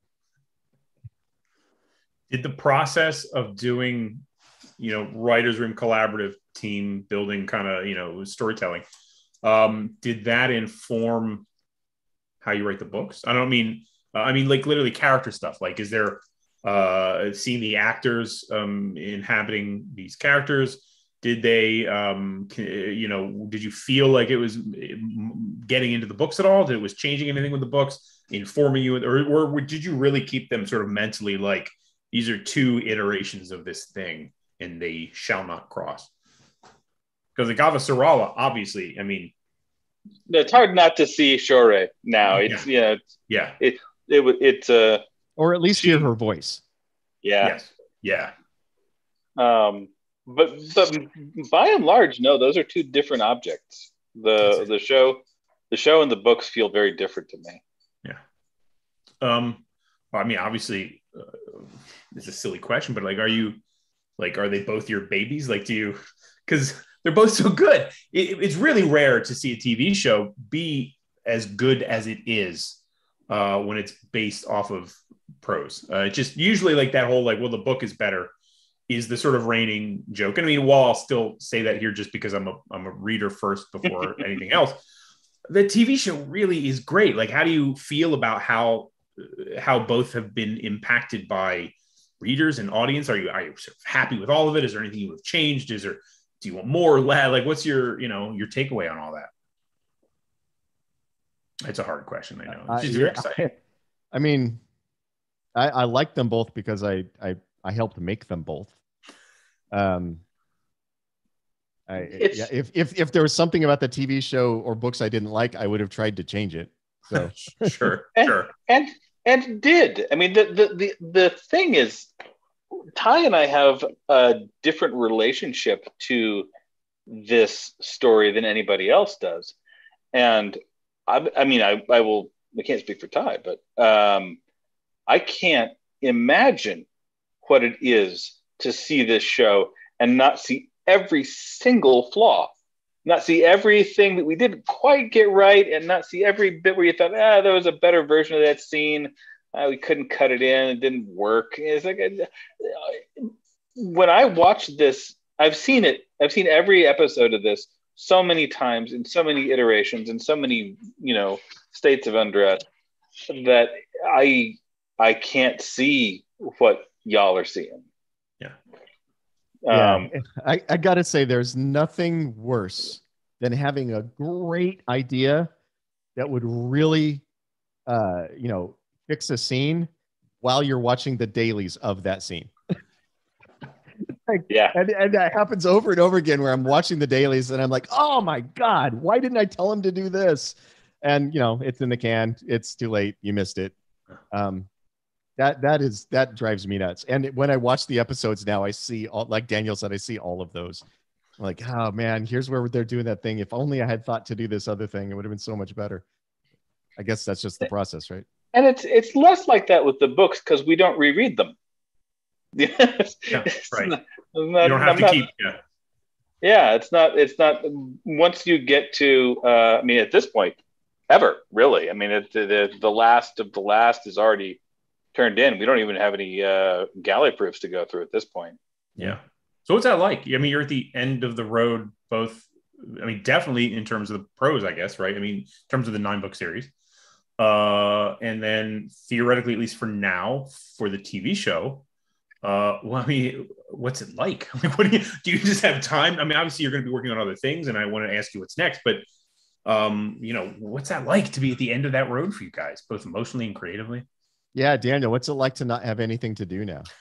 Speaker 1: Did the process of doing, you know, writers' room collaborative team building kind of you know storytelling, um, did that inform how you write the books? I don't mean. Uh, I mean, like literally character stuff. Like, is there uh, seeing the actors um, inhabiting these characters? Did they, um, you know, did you feel like it was getting into the books at all? Did it was changing anything with the books, informing you, or, or did you really keep them sort of mentally like these are two iterations of this thing and they shall not cross? Because like Avasarala, obviously, I mean,
Speaker 2: it's hard not to see Shore now. It's
Speaker 1: yeah.
Speaker 2: you know,
Speaker 1: yeah.
Speaker 2: It it it's uh
Speaker 3: or at least
Speaker 2: she,
Speaker 3: hear her voice.
Speaker 2: Yeah.
Speaker 1: Yes. Yeah.
Speaker 2: Um, but but by and large, no, those are two different objects. The the show, the show and the books feel very different to me.
Speaker 1: Yeah. Um. Well, I mean, obviously, uh, it's a silly question, but like, are you like, are they both your babies? Like, do you? Because they're both so good. It, it's really rare to see a T V show be as good as it is uh, when it's based off of prose. Uh, it's just usually like that whole like, well, the book is better is the sort of reigning joke. And I mean, while I'll still say that here just because I'm a I'm a reader first before anything else, the T V show really is great. Like, how do you feel about how how both have been impacted by readers and audience? Are you are you sort of happy with all of it? Is there anything you would have changed? Is there do you want more or less? Like, what's your you know your takeaway on all that? It's a hard question. I know. It's just uh, very yeah, exciting.
Speaker 3: I mean, I, I like them both because I I I helped make them both. Um, I, yeah, if, if, if there was something about the T V show or books I didn't like, I would have tried to change it. So
Speaker 1: sure,
Speaker 2: and,
Speaker 1: sure.
Speaker 2: And, and did, I mean, the, the, the, the thing is, Ty and I have a different relationship to this story than anybody else does. And I, I mean, I, I will, I can't speak for Ty, but um, I can't imagine what it is to see this show and not see every single flaw, not see everything that we didn't quite get right, and not see every bit where you thought, ah, there was a better version of that scene. Uh, we couldn't cut it in. It didn't work. It's like, uh, when I watch this, I've seen it. I've seen every episode of this so many times in so many iterations and so many, you know, states of undress that I, I can't see what y'all are seeing.
Speaker 1: Yeah.
Speaker 3: Um, yeah. I, I got to say, there's nothing worse than having a great idea that would really, uh, you know, fix a scene while you're watching the dailies of that scene. Like,
Speaker 2: yeah.
Speaker 3: And, and that happens over and over again where I'm watching the dailies and I'm like, oh my God, why didn't I tell him to do this? And, you know, it's in the can. It's too late. You missed it. Um, That that is that drives me nuts. And when I watch the episodes now, I see all, like Daniel said, I see all of those. I'm like, oh man, here's where they're doing that thing. If only I had thought to do this other thing, it would have been so much better. I guess that's just the process, right?
Speaker 2: And it's it's less like that with the books because we don't reread them.
Speaker 1: yeah, right.
Speaker 2: Not,
Speaker 1: not, you don't have I'm to not, keep. Yeah.
Speaker 2: Yeah, it's not. It's not. Once you get to, uh, I mean, at this point, ever really. I mean, it, the the last of the last is already turned in. We don't even have any uh, galley proofs to go through at this point.
Speaker 1: Yeah. So what's that like? I mean, you're at the end of the road, both, I mean, definitely in terms of the prose, I guess, right? I mean, in terms of the nine book series. Uh, and then theoretically, at least for now, for the T V show, uh, well, I mean, what's it like? Like, what do you, do you just have time? I mean, obviously you're going to be working on other things and I want to ask you what's next, but um, you know, what's that like to be at the end of that road for you guys, both emotionally and creatively?
Speaker 3: Yeah, Daniel, what's it like to not have anything to do now?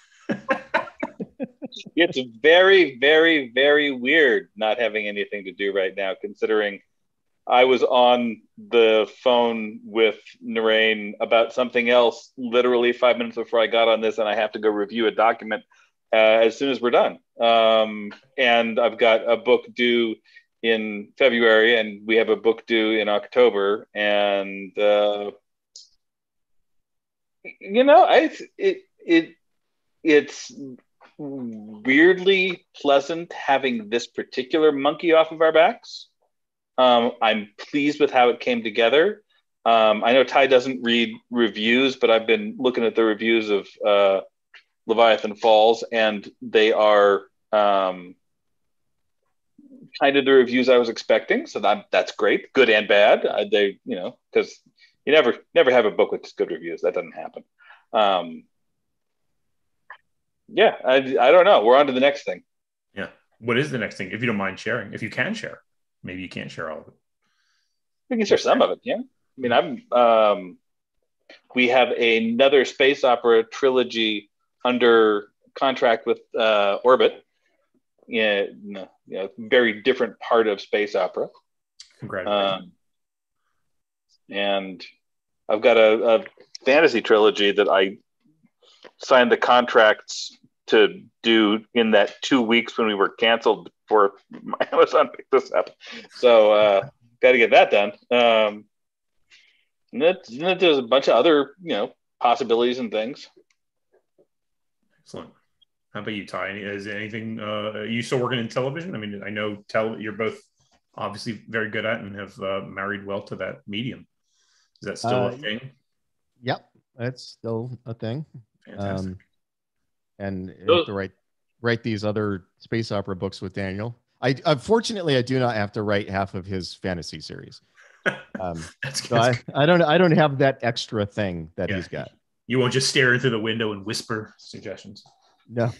Speaker 2: It's very, very, very weird not having anything to do right now, considering I was on the phone with Narain about something else literally five minutes before I got on this, and I have to go review a document uh, as soon as we're done. Um, and I've got a book due in February, and we have a book due in October, and uh, you know, I it it it's weirdly pleasant having this particular monkey off of our backs. Um, I'm pleased with how it came together. Um, I know Ty doesn't read reviews, but I've been looking at the reviews of uh, Leviathan Falls, and they are um, kind of the reviews I was expecting. So that that's great, good and bad. Uh, they, you know, because you never never have a book with good reviews. That doesn't happen. Um, yeah, I, I don't know. We're on to the next thing.
Speaker 1: Yeah. What is the next thing? If you don't mind sharing, if you can share, maybe you can't share all of it.
Speaker 2: We can share some of it. Yeah. I mean, I'm, um, we have another space opera trilogy under contract with uh, Orbit. Yeah. You know, very different part of space opera.
Speaker 1: Congratulations.
Speaker 2: Um, and I've got a, a fantasy trilogy that I signed the contracts to do in that two weeks when we were canceled before Amazon picked us up. So uh, got to get that done. Um, and that, and that there's a bunch of other, you know, possibilities and things.
Speaker 1: Excellent. How about you, Ty? Is anything, uh, are you still working in television? I mean, I know tell you're both obviously very good at and have uh, married well to that medium. Is that still uh, a thing?
Speaker 3: Yep, that's still a thing.
Speaker 1: Fantastic.
Speaker 3: Um, and I have to write write these other space opera books with Daniel. I unfortunately I do not have to write half of his fantasy series. Um,
Speaker 1: that's,
Speaker 3: so
Speaker 1: that's
Speaker 3: I, I don't I don't have that extra thing that
Speaker 1: yeah.
Speaker 3: he's got.
Speaker 1: You won't just stare through the window and whisper suggestions.
Speaker 3: No.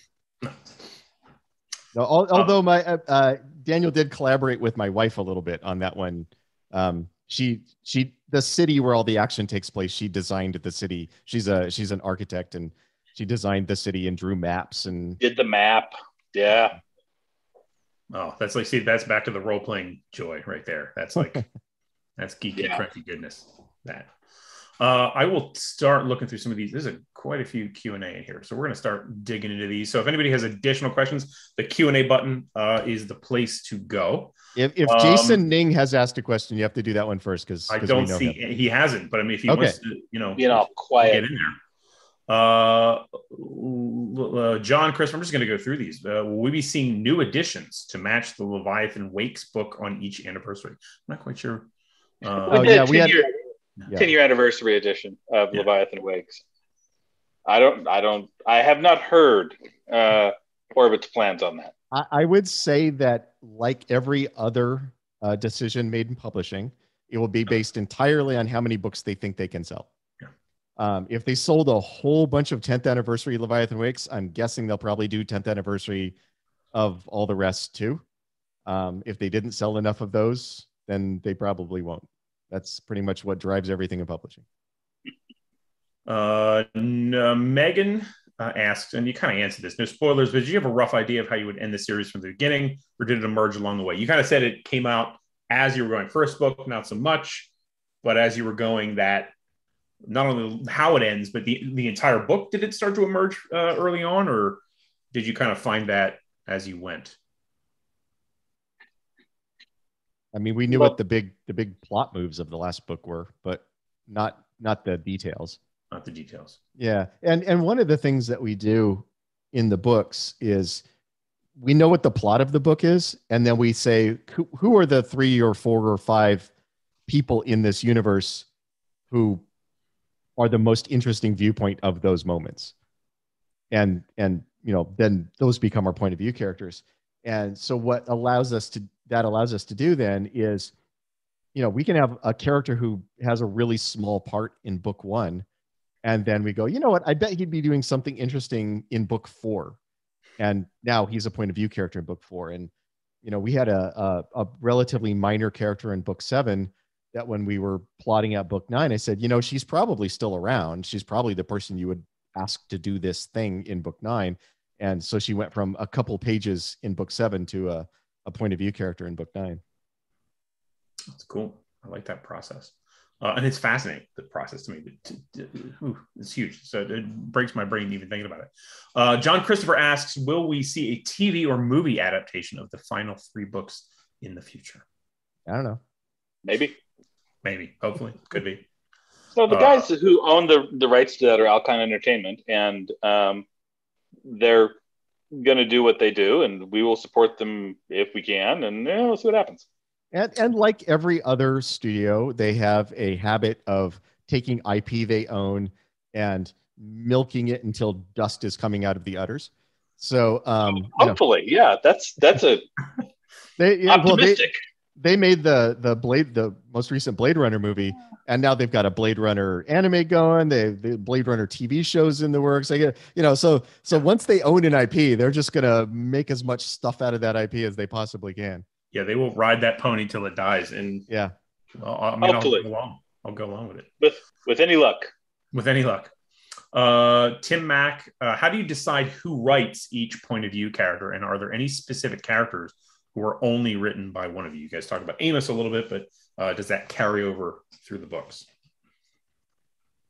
Speaker 3: No. Although um, my uh, Daniel did collaborate with my wife a little bit on that one. Um, she she the city where all the action takes place. She designed the city. She's a she's an architect and she designed the city and drew maps and
Speaker 2: did the map. Yeah.
Speaker 1: Oh, that's like, see, that's back to the role playing joy right there. That's like, that's geeky, yeah. Cranky goodness. That. Uh, I will start looking through some of these. There's a, quite a few Q and A in here. So we're going to start digging into these. So if anybody has additional questions, the Q and A button uh, is the place to go.
Speaker 3: If, if Jason um, Ning has asked a question, you have to do that one first. Because
Speaker 1: I don't see, him. He hasn't, but I mean, if he
Speaker 2: okay.
Speaker 1: wants to, you know,
Speaker 2: you know, quiet.
Speaker 1: Get in there. Uh, uh, John, Chris, I'm just going to go through these. Uh, will we be seeing new additions to match the Leviathan Wakes book on each anniversary? I'm not quite sure.
Speaker 2: Uh, oh, yeah, we had year, yeah. ten year anniversary edition of yeah. Leviathan Wakes. I don't, I don't, I have not heard uh, Orbit's plans on that.
Speaker 3: I, I would say that, like every other uh, decision made in publishing, it will be based entirely on how many books they think they can sell. Um, if they sold a whole bunch of tenth anniversary Leviathan Wakes, I'm guessing they'll probably do tenth anniversary of all the rest too. Um, if they didn't sell enough of those, then they probably won't. That's pretty much what drives everything in publishing.
Speaker 1: Uh, no, Megan uh, asked, and you kind of answered this, no spoilers, but did you have a rough idea of how you would end the series from the beginning, or did it emerge along the way? You kind of said it came out as you were going first book, not so much, but as you were going that, not only how it ends, but the, the entire book, did it start to emerge uh, early on, or did you kind of find that as you went?
Speaker 3: I mean, we knew well, what the big the big plot moves of the last book were, but not not the details.
Speaker 1: Not the details.
Speaker 3: Yeah, and and one of the things that we do in the books is we know what the plot of the book is, and then we say who, who are the three or four or five people in this universe who are the most interesting viewpoint of those moments. And, and, you know, then those become our point of view characters. And so what allows us to, that allows us to do then is, you know, we can have a character who has a really small part in book one. And then we go, you know what, I bet he'd be doing something interesting in book four. And now he's a point of view character in book four. And, you know, we had a, a, a relatively minor character in book seven that when we were plotting out book nine, I said, you know, she's probably still around. She's probably the person you would ask to do this thing in book nine. And so she went from a couple pages in book seven to a, a point of view character in book nine.
Speaker 1: That's cool. I like that process. Uh, and it's fascinating, the process to me. Ooh, it's huge. So it breaks my brain even thinking about it. Uh, John Christopher asks, will we see a T V or movie adaptation of the final three books in the future?
Speaker 3: I don't know.
Speaker 2: Maybe.
Speaker 1: Maybe, hopefully, could be.
Speaker 2: So the guys uh, who own the, the rights to that are Alcon Entertainment, and um, they're going to do what they do, and we will support them if we can, and you know, we'll see what happens.
Speaker 3: And, and like every other studio, they have a habit of taking I P they own and milking it until dust is coming out of the udders. So um,
Speaker 2: hopefully, you know, yeah, that's that's a
Speaker 3: they, yeah,
Speaker 2: optimistic.
Speaker 3: Well, they, They made the the Blade the most recent Blade Runner movie, and now they've got a Blade Runner anime going. They the Blade Runner T V shows in the works. I get you know so so once they own an I P, they're just gonna make as much stuff out of that I P as they possibly can.
Speaker 1: Yeah, they will ride that pony till it dies, and
Speaker 3: yeah,
Speaker 1: well, I mean, I'll go along. I'll go along with it
Speaker 2: with with any luck.
Speaker 1: With any luck. Uh, Tim Mack, uh, how do you decide who writes each point of view character, and are there any specific characters who are only written by one of you? You guys talked about Amos a little bit, but uh, does that carry over through the books?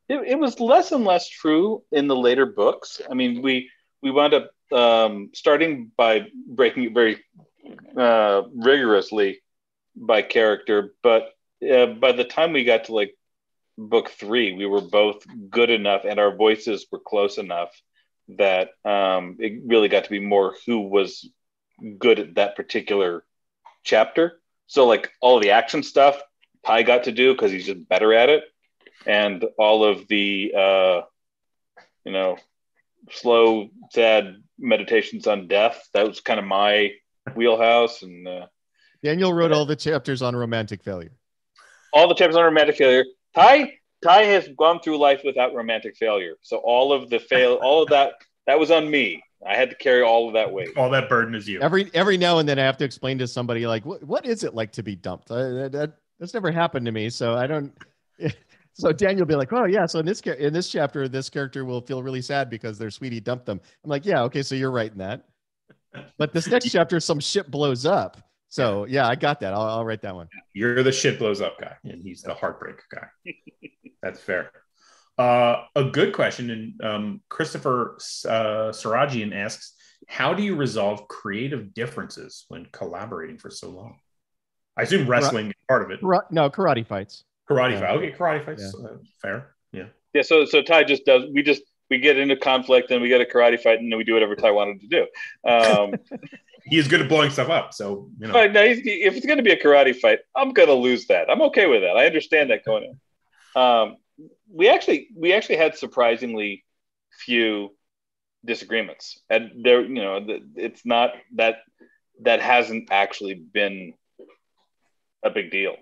Speaker 2: It, it was less and less true in the later books. I mean, we we wound up um, starting by breaking it very uh, rigorously by character, but uh, by the time we got to like book three, we were both good enough, and our voices were close enough that um, it really got to be more who was good at that particular chapter. So, like all of the action stuff, Ty got to do because he's just better at it, and all of the uh, you know slow, sad meditations on death, that was kind of my wheelhouse. And uh,
Speaker 3: Daniel wrote all the chapters on romantic failure.
Speaker 2: All the chapters on romantic failure. Ty Ty has gone through life without romantic failure, so all of the fail, all of that, that was on me. I had to carry all of that weight.
Speaker 1: All that burden is you.
Speaker 3: Every every now and then I have to explain to somebody like, what what is it like to be dumped? I, that, that's never happened to me, so I don't. So Daniel will be like, oh yeah, so in this in this chapter, this character will feel really sad because their sweetie dumped them. I'm like, yeah, okay, so you're right in that. But this next chapter, some shit blows up. So yeah, I got that. I'll, I'll write that one.
Speaker 1: You're the shit blows up guy, and he's the heartbreak guy. That's fair. Uh, a good question, and um, Christopher uh, Sarajian asks, how do you resolve creative differences when collaborating for so long? I assume wrestling is part of it.
Speaker 3: No, karate fights.
Speaker 1: Karate
Speaker 3: yeah.
Speaker 1: fight. Okay, karate fights.
Speaker 3: Yeah.
Speaker 1: Uh, fair. Yeah.
Speaker 2: Yeah. So so Ty just does. We just we get into conflict and we get a karate fight and then we do whatever Ty wanted to do. Um,
Speaker 1: he is good at blowing stuff up. So you know.
Speaker 2: But no, he's, if it's going to be a karate fight, I'm going to lose that. I'm okay with that. I understand that going in. Um, we actually we actually had surprisingly few disagreements, and there you know it's not that that hasn't actually been a big deal.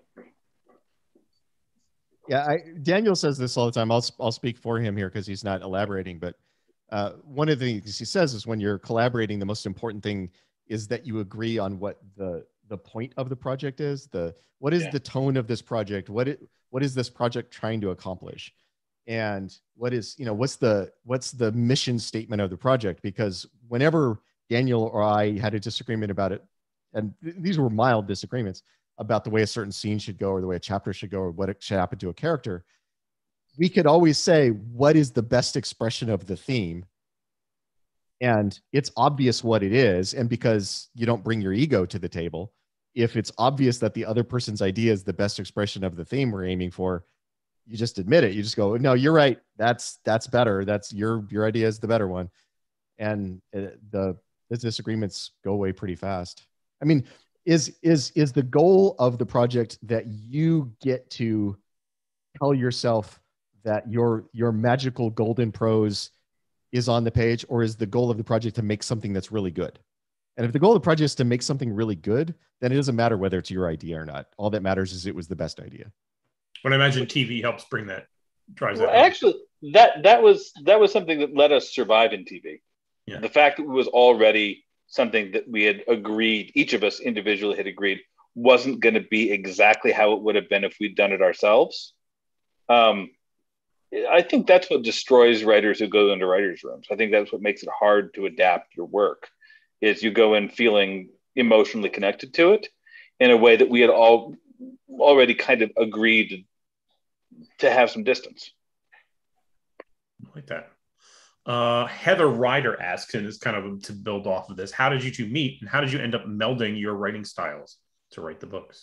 Speaker 3: Yeah, I, Daniel says this all the time. I'll I'll speak for him here because he's not elaborating. But uh, one of the things he says is when you're collaborating, the most important thing is that you agree on what the the point of the project is. The what is yeah. the tone of this project? What it what is this project trying to accomplish? And what is you know what's the what's the mission statement of the project? Because whenever Daniel or I had a disagreement about it, and th- these were mild disagreements about the way a certain scene should go or the way a chapter should go or what it should happen to a character, we could always say, what is the best expression of the theme? And it's obvious what it is. And because you don't bring your ego to the table, if it's obvious that the other person's idea is the best expression of the theme we're aiming for, you just admit it. You just go, no, you're right. That's, that's better. That's your, your idea is the better one. And the, the disagreements go away pretty fast. I mean, Is is is the goal of the project that you get to tell yourself that your your magical golden prose is on the page, or is the goal of the project to make something that's really good? And if the goal of the project is to make something really good, then it doesn't matter whether it's your idea or not. All that matters is it was the best idea.
Speaker 1: But I imagine T V helps bring that, drives
Speaker 2: well,
Speaker 1: that.
Speaker 2: Actually, that that was that was something that let us survive in T V. Yeah. The fact that it was already something that we had agreed, each of us individually had agreed, wasn't going to be exactly how it would have been if we'd done it ourselves. Um, I think that's what destroys writers who go into writers' rooms. I think that's what makes it hard to adapt your work, is you go in feeling emotionally connected to it in a way that we had all already kind of agreed to have some distance.
Speaker 1: I like that. Uh, Heather Ryder asks, and is kind of to build off of this, how did you two meet and how did you end up melding your writing styles to write the books?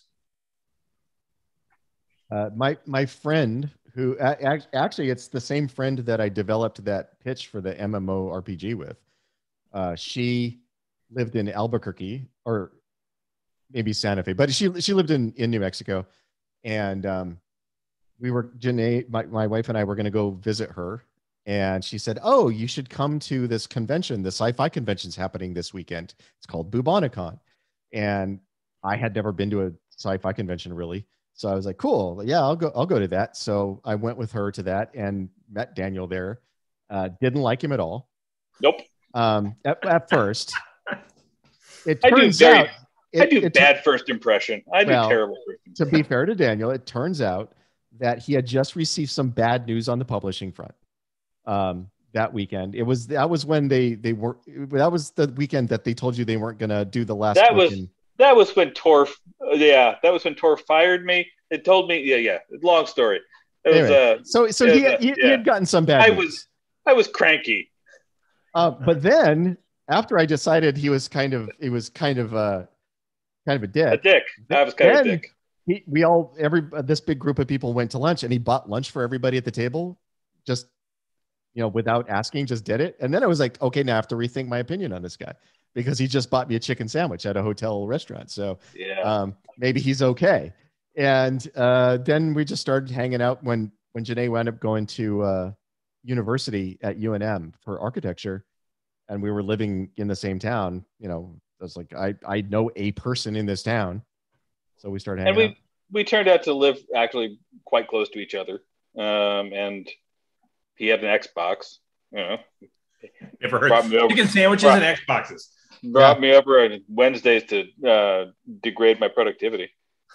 Speaker 3: Uh, my my friend who a- actually it's the same friend that I developed that pitch for the MMORPG with. Uh, she lived in Albuquerque or maybe Santa Fe, but she she lived in, in New Mexico, and um, we were Janae, my my wife and I were going to go visit her. And she said, oh, you should come to this convention. The sci-fi convention's happening this weekend. It's called Bubonicon. And I had never been to a sci-fi convention really. So I was like, cool. Yeah, I'll go, I'll go to that. So I went with her to that and met Daniel there. Uh, didn't like him at all.
Speaker 2: Nope.
Speaker 3: Um, at, at first. It
Speaker 2: I do
Speaker 3: turns
Speaker 2: very,
Speaker 3: out. It,
Speaker 2: I do
Speaker 3: it,
Speaker 2: bad first impression. I do
Speaker 3: well,
Speaker 2: terrible first impression.
Speaker 3: To be fair to Daniel, it turns out that he had just received some bad news on the publishing front. Um, that weekend, it was that was when they they were that was the weekend that they told you they weren't gonna do the last.
Speaker 2: That was
Speaker 3: in,
Speaker 2: that was when Tor, yeah, that was when Tor fired me. It told me, yeah, yeah. Long story. It was,
Speaker 3: Anyway,
Speaker 2: uh,
Speaker 3: so so
Speaker 2: it
Speaker 3: he
Speaker 2: was, uh,
Speaker 3: had, he, he
Speaker 2: yeah.
Speaker 3: had gotten some bad
Speaker 2: I
Speaker 3: news.
Speaker 2: was I was cranky.
Speaker 3: Uh, but then after I decided he was kind of it was kind of uh kind of a dick.
Speaker 2: A dick. I was kind of a
Speaker 3: Then
Speaker 2: dick.
Speaker 3: he, we all every this big group of people went to lunch, and he bought lunch for everybody at the table, just you know, without asking, just did it. And then I was like, okay, now I have to rethink my opinion on this guy because he just bought me a chicken sandwich at a hotel restaurant. So
Speaker 2: Yeah.
Speaker 3: um, maybe he's okay. And uh, then we just started hanging out when when Janae wound up going to uh, university at U N M for architecture, and we were living in the same town. You know, I was like, I I know a person in this town, so we started
Speaker 2: And
Speaker 3: hanging
Speaker 2: we
Speaker 3: out.
Speaker 2: we turned out to live actually quite close to each other. Um, and he had an Xbox. You know,
Speaker 1: Never heard
Speaker 2: brought me over,
Speaker 1: chicken sandwiches
Speaker 2: brought,
Speaker 1: and Xboxes.
Speaker 2: brought
Speaker 3: Yeah.
Speaker 2: me over on Wednesdays to uh, degrade my productivity.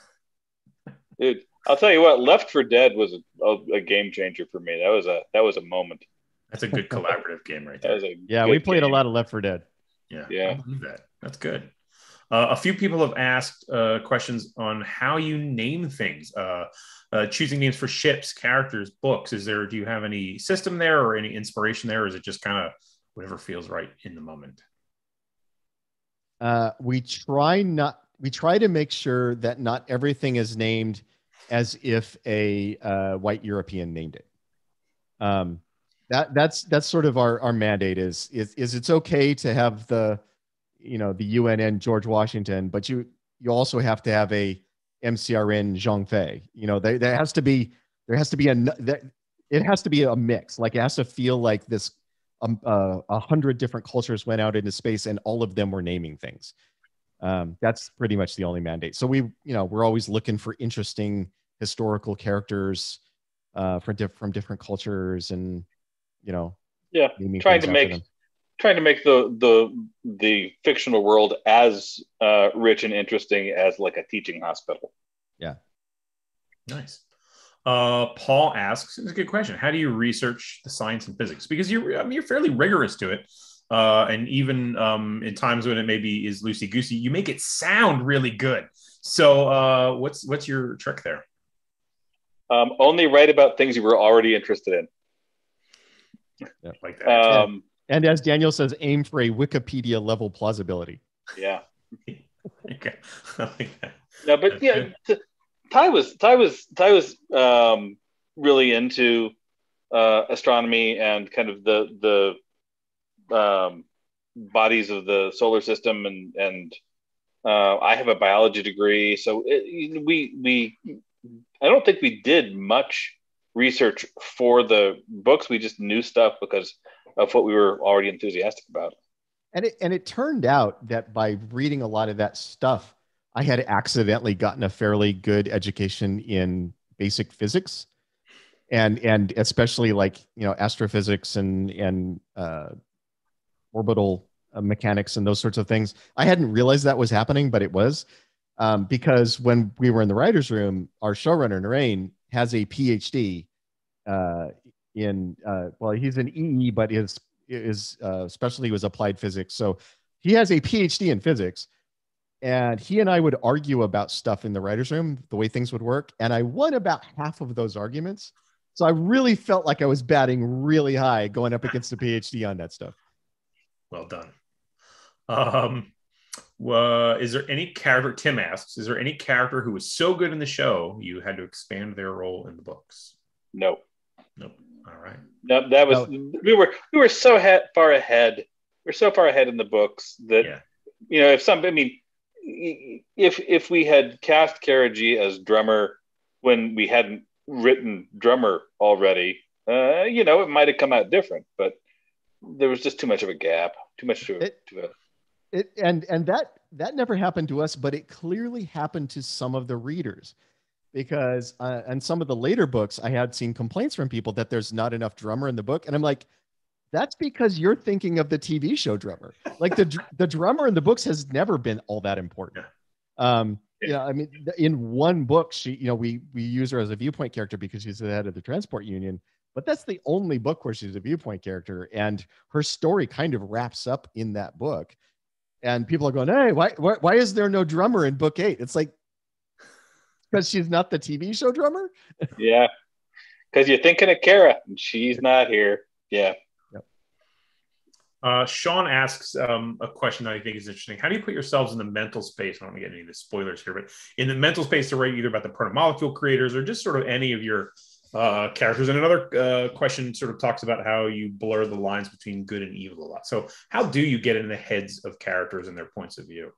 Speaker 2: Dude, I'll tell you what, Left for Dead was a, a, a game changer for me. That was a that was a moment.
Speaker 1: That's a good collaborative game right
Speaker 2: That
Speaker 1: there.
Speaker 2: was a
Speaker 3: Yeah,
Speaker 2: good
Speaker 3: we played
Speaker 2: game.
Speaker 3: a lot of Left four Dead.
Speaker 1: Yeah,
Speaker 2: Yeah.
Speaker 1: I believe that. That's good. Uh, a few people have asked uh, questions on how you name things, uh, uh, choosing names for ships, characters, books. Is there? Do you have any system there or any inspiration there, or is it just kind of whatever feels right in the moment?
Speaker 3: Uh, we try not. We try to make sure that not everything is named as if a uh, white European named it. Um, that that's that's sort of our our mandate is is is it's okay to have the you know the U N N George Washington, but you you also have to have a M C R N Zhang Fei. You know, there there has to be there has to be a that it has to be a mix. Like it has to feel like this um, uh, a hundred different cultures went out into space and all of them were naming things. Um, that's pretty much the only mandate. So we you know we're always looking for interesting historical characters uh, from diff- from different cultures and you know
Speaker 2: Yeah,
Speaker 3: naming
Speaker 2: trying
Speaker 3: things
Speaker 2: to
Speaker 3: after
Speaker 2: make
Speaker 3: them.
Speaker 2: trying to make the the the fictional world as uh, rich and interesting as like a teaching hospital.
Speaker 3: Yeah.
Speaker 1: Nice. Uh, Paul asks, it's a good question. How do you research the science and physics? Because you're, I mean, you're fairly rigorous to it. Uh, and even um, in times when it maybe is loosey goosey, you make it sound really good. So uh, what's, what's your trick there?
Speaker 2: Um, only write about things you were already interested in.
Speaker 3: Yeah.
Speaker 1: Like that.
Speaker 2: Um,
Speaker 3: and, and as Daniel says, aim for a Wikipedia level plausibility.
Speaker 2: Yeah.
Speaker 1: Okay. I like that.
Speaker 2: No, but
Speaker 1: That's
Speaker 2: yeah, t- Ty was Ty was Ty was um, really into uh, astronomy and kind of the the um, bodies of the solar system, and and uh, I have a biology degree, so it, we we I don't think we did much research for the books. We just knew stuff because of what we were already enthusiastic about.
Speaker 3: And it and it turned out that by reading a lot of that stuff, I had accidentally gotten a fairly good education in basic physics, and and especially like you know astrophysics and and uh, orbital uh, mechanics and those sorts of things. I hadn't realized that was happening, but it was um, because when we were in the writers' room, our showrunner Narain has a PhD uh, in uh, well, he's an E E, but his his uh, specialty was applied physics. So he has a PhD in physics. And he and I would argue about stuff in the writer's room, the way things would work. And I won about half of those arguments. So I really felt like I was batting really high going up against a PhD on that stuff.
Speaker 1: Well done. Um, uh, is there any character, Tim asks, is there any character who was so good in the show you had to expand their role in the books?
Speaker 2: No.
Speaker 1: Nope. All right.
Speaker 2: No, that was, no. we were, we were so he- far ahead. We we're so far ahead in the books that, yeah. you know, if some, I mean, if if we had cast Kara G as drummer when we hadn't written drummer already, uh, you know, it might have come out different, but there was just too much of a gap, too much to,
Speaker 3: it,
Speaker 2: to a...
Speaker 3: it and and that that never happened to us, but it clearly happened to some of the readers, because uh, and some of the later books I had seen complaints from people that there's not enough drummer in the book, and I'm like, that's because you're thinking of the T V show drummer. Like the the drummer in the books has never been all that important. Um, yeah. You know, I mean, in one book, she, you know, we we use her as a viewpoint character because she's the head of the transport union. But that's the only book where she's a viewpoint character, and her story kind of wraps up in that book. And people are going, "Hey, why why, why is there no drummer in book eight?" It's like because she's not the T V show drummer.
Speaker 2: Yeah. Because you're thinking of Kara, and she's not here. Yeah.
Speaker 1: Uh, Sean asks um, a question that I think is interesting. How do you put yourselves in the mental space? I don't want to get any of the spoilers here, but in the mental space to write either about the protomolecule creators or just sort of any of your uh, characters. And another uh, question sort of talks about how you blur the lines between good and evil a lot. So how do you get in the heads of characters and their points of view?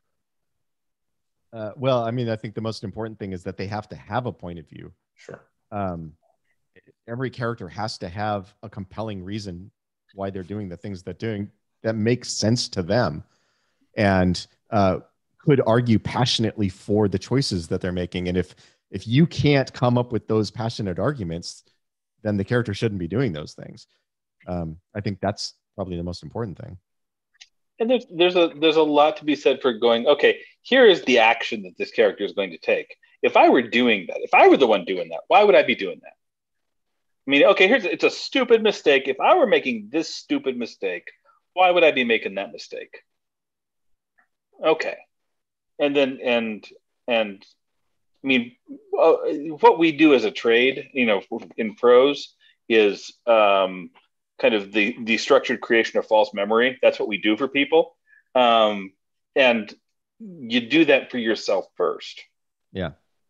Speaker 3: Uh, well, I mean, I think the most important thing is that they have to have a point of view.
Speaker 1: Sure.
Speaker 3: Um, every character has to have a compelling reason why they're doing the things they're doing that makes sense to them, and uh, could argue passionately for the choices that they're making. And if if you can't come up with those passionate arguments, then the character shouldn't be doing those things. Um, I think that's probably the most important thing.
Speaker 2: And there's there's a there's a lot to be said for going, okay, here is the action that this character is going to take. If I were doing that, if I were the one doing that, why would I be doing that? I mean, okay, here's it's a stupid mistake. If I were making this stupid mistake, why would I be making that mistake? Okay, and then and and I mean, uh, what we do as a trade, you know, in prose, is um, kind of the the structured creation of false memory. That's what we do for people, um, and you do that for yourself first.
Speaker 3: Yeah.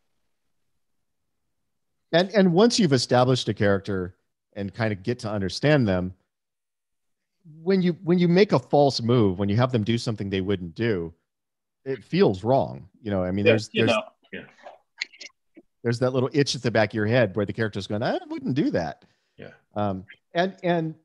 Speaker 3: And and once you've established a character and kind of get to understand them, when you when you make a false move, when you have them do something they wouldn't do, it feels wrong. You know, I mean,
Speaker 2: Yeah,
Speaker 3: there's
Speaker 2: you
Speaker 3: there's
Speaker 2: know.
Speaker 1: Yeah.
Speaker 3: there's that little itch at the back of your head where the character's going, I wouldn't do that.
Speaker 1: Yeah.
Speaker 3: Um, and and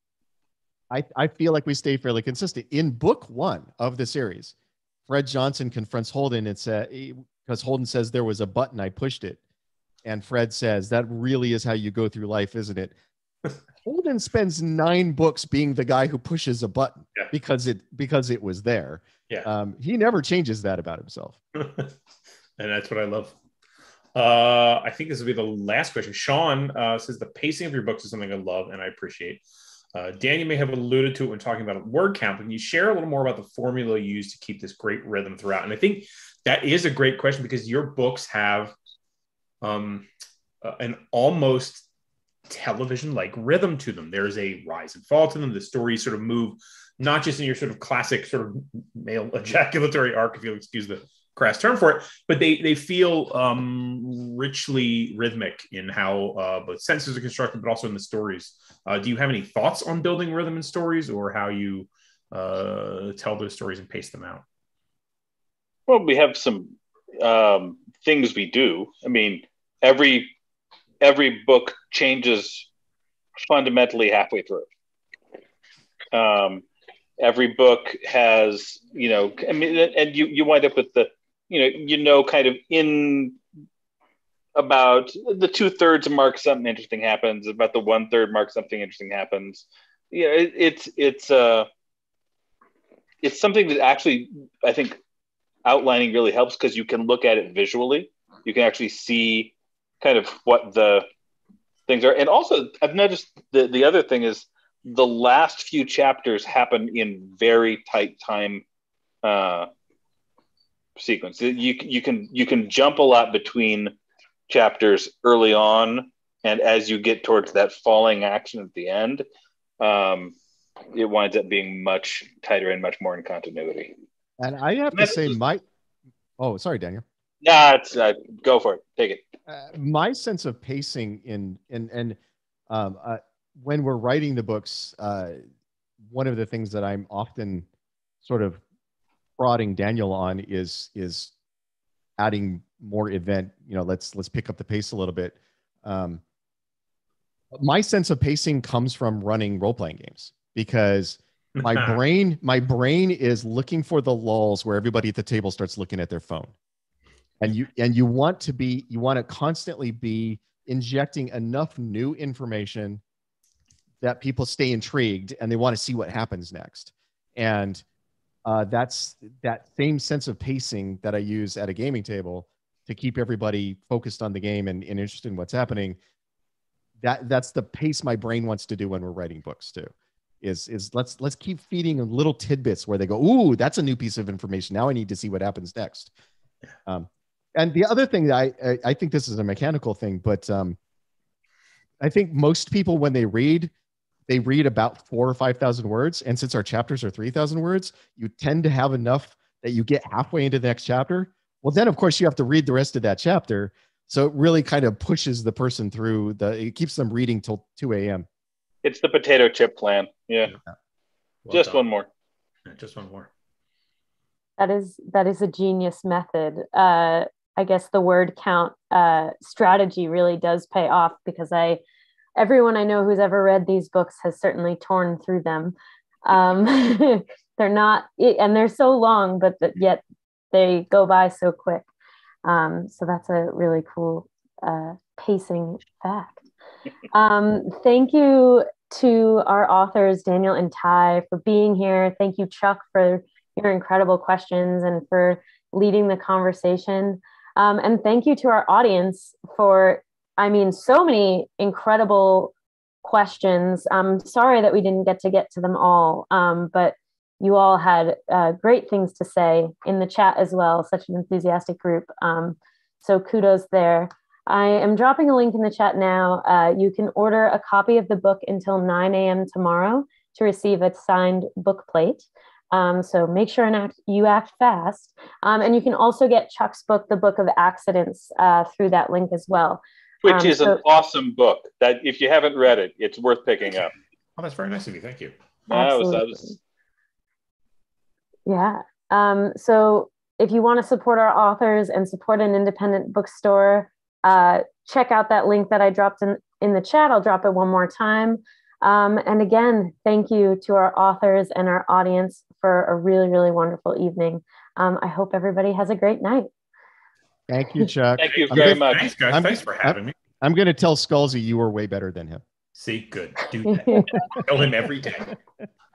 Speaker 3: I I feel like we stay fairly consistent. In book one of the series, Fred Johnson confronts Holden and said, because Holden says there was a button, I pushed it. And Fred says, that really is how you go through life, isn't it? Holden spends nine books being the guy who pushes a button
Speaker 1: yeah.
Speaker 3: because it because it was there.
Speaker 1: Yeah.
Speaker 3: Um, he never changes that about himself.
Speaker 1: And that's what I love. Uh, I think this will be the last question. Sean uh, says the pacing of your books is something I love and I appreciate. Uh, Dan, you may have alluded to it when talking about word count. Can you share a little more about the formula you use to keep this great rhythm throughout? And I think that is a great question because your books have um, uh, an almost television-like rhythm to them. There's a rise and fall to them. The stories sort of move, not just in your sort of classic sort of male ejaculatory arc, if you'll excuse the crass term for it, but they they feel um, richly rhythmic in how uh, both sentences are constructed, but also in the stories. Uh, do you have any thoughts on building rhythm in stories or how you uh, tell those stories and pace them out?
Speaker 2: Well, we have some um, things we do. I mean, every every book changes fundamentally halfway through. Um, every book has, you know, I mean, and you you wind up with the, you know, you know, kind of in about the two thirds mark something interesting happens. About the one third mark something interesting happens. Yeah, it, it's it's uh it's something that actually I think outlining really helps because you can look at it visually. You can actually see kind of what the things are. And also I've noticed the, the other thing is the last few chapters happen in very tight time uh, sequence. You, you can, you can jump a lot between chapters early on. And as you get towards that falling action at the end, um, it winds up being much tighter and much more in continuity.
Speaker 3: And I have to say, my oh, sorry, Daniel.
Speaker 2: Yeah, it's uh, go for it. Take it.
Speaker 3: Uh, my sense of pacing in in and um, uh, when we're writing the books, uh, one of the things that I'm often sort of prodding Daniel on is is adding more event. You know, let's let's pick up the pace a little bit. Um, my sense of pacing comes from running role playing games because my brain my brain is looking for the lulls where everybody at the table starts looking at their phone. And you and you want to be you want to constantly be injecting enough new information that people stay intrigued and they want to see what happens next. And uh, that's that same sense of pacing that I use at a gaming table to keep everybody focused on the game and, and interested in what's happening. That that's the pace my brain wants to do when we're writing books too. Is is let's let's keep feeding them little tidbits where they go, ooh, that's a new piece of information. Now I need to see what happens next. Um, and the other thing that I, I I think this is a mechanical thing, but um, I think most people, when they read, they read about four or five thousand words. And since our chapters are three thousand words, you tend to have enough that you get halfway into the next chapter. Well, then of course you have to read the rest of that chapter. So it really kind of pushes the person through the, it keeps them reading till two a.m.
Speaker 2: It's the potato chip plan. Yeah. yeah. Well Just done. one more.
Speaker 1: Just one more.
Speaker 4: That is, that is a genius method. Uh, I guess the word count uh, strategy really does pay off, because I, everyone I know who's ever read these books has certainly torn through them. Um, they're not, and they're so long, but yet they go by so quick. Um, so that's a really cool uh, pacing fact. Um, thank you to our authors, Daniel and Ty, for being here. Thank you, Chuck, for your incredible questions and for leading the conversation. Um, and thank you to our audience for, I mean, so many incredible questions. I'm sorry that we didn't get to get to them all, um, but you all had uh, great things to say in the chat as well. Such an enthusiastic group. Um, so kudos there. I am dropping a link in the chat now. Uh, you can order a copy of the book until nine a.m. tomorrow to receive a signed book plate. Um, so make sure and act, you act fast. Um, and you can also get Chuck's book, The Book of Accidents, uh, through that link as well.
Speaker 2: Which
Speaker 4: um,
Speaker 2: is so, an awesome book that if you haven't read it, it's worth picking up.
Speaker 1: Oh, that's very nice of you. Thank you.
Speaker 2: That was, that was...
Speaker 4: Yeah. Um, so if you want to support our authors and support an independent bookstore, uh, check out that link that I dropped in, in the chat. I'll drop it one more time. Um, and again, thank you to our authors and our audience for a really, really wonderful evening. Um, I hope everybody has a great night.
Speaker 3: Thank you, Chuck.
Speaker 2: Thank you very
Speaker 3: I'm
Speaker 2: much.
Speaker 1: Thanks, guys.
Speaker 3: I'm,
Speaker 1: Thanks for having
Speaker 3: I'm,
Speaker 1: me.
Speaker 3: I'm going to tell Scalzi you were way better than him.
Speaker 1: See, good. Do that. Tell him every day.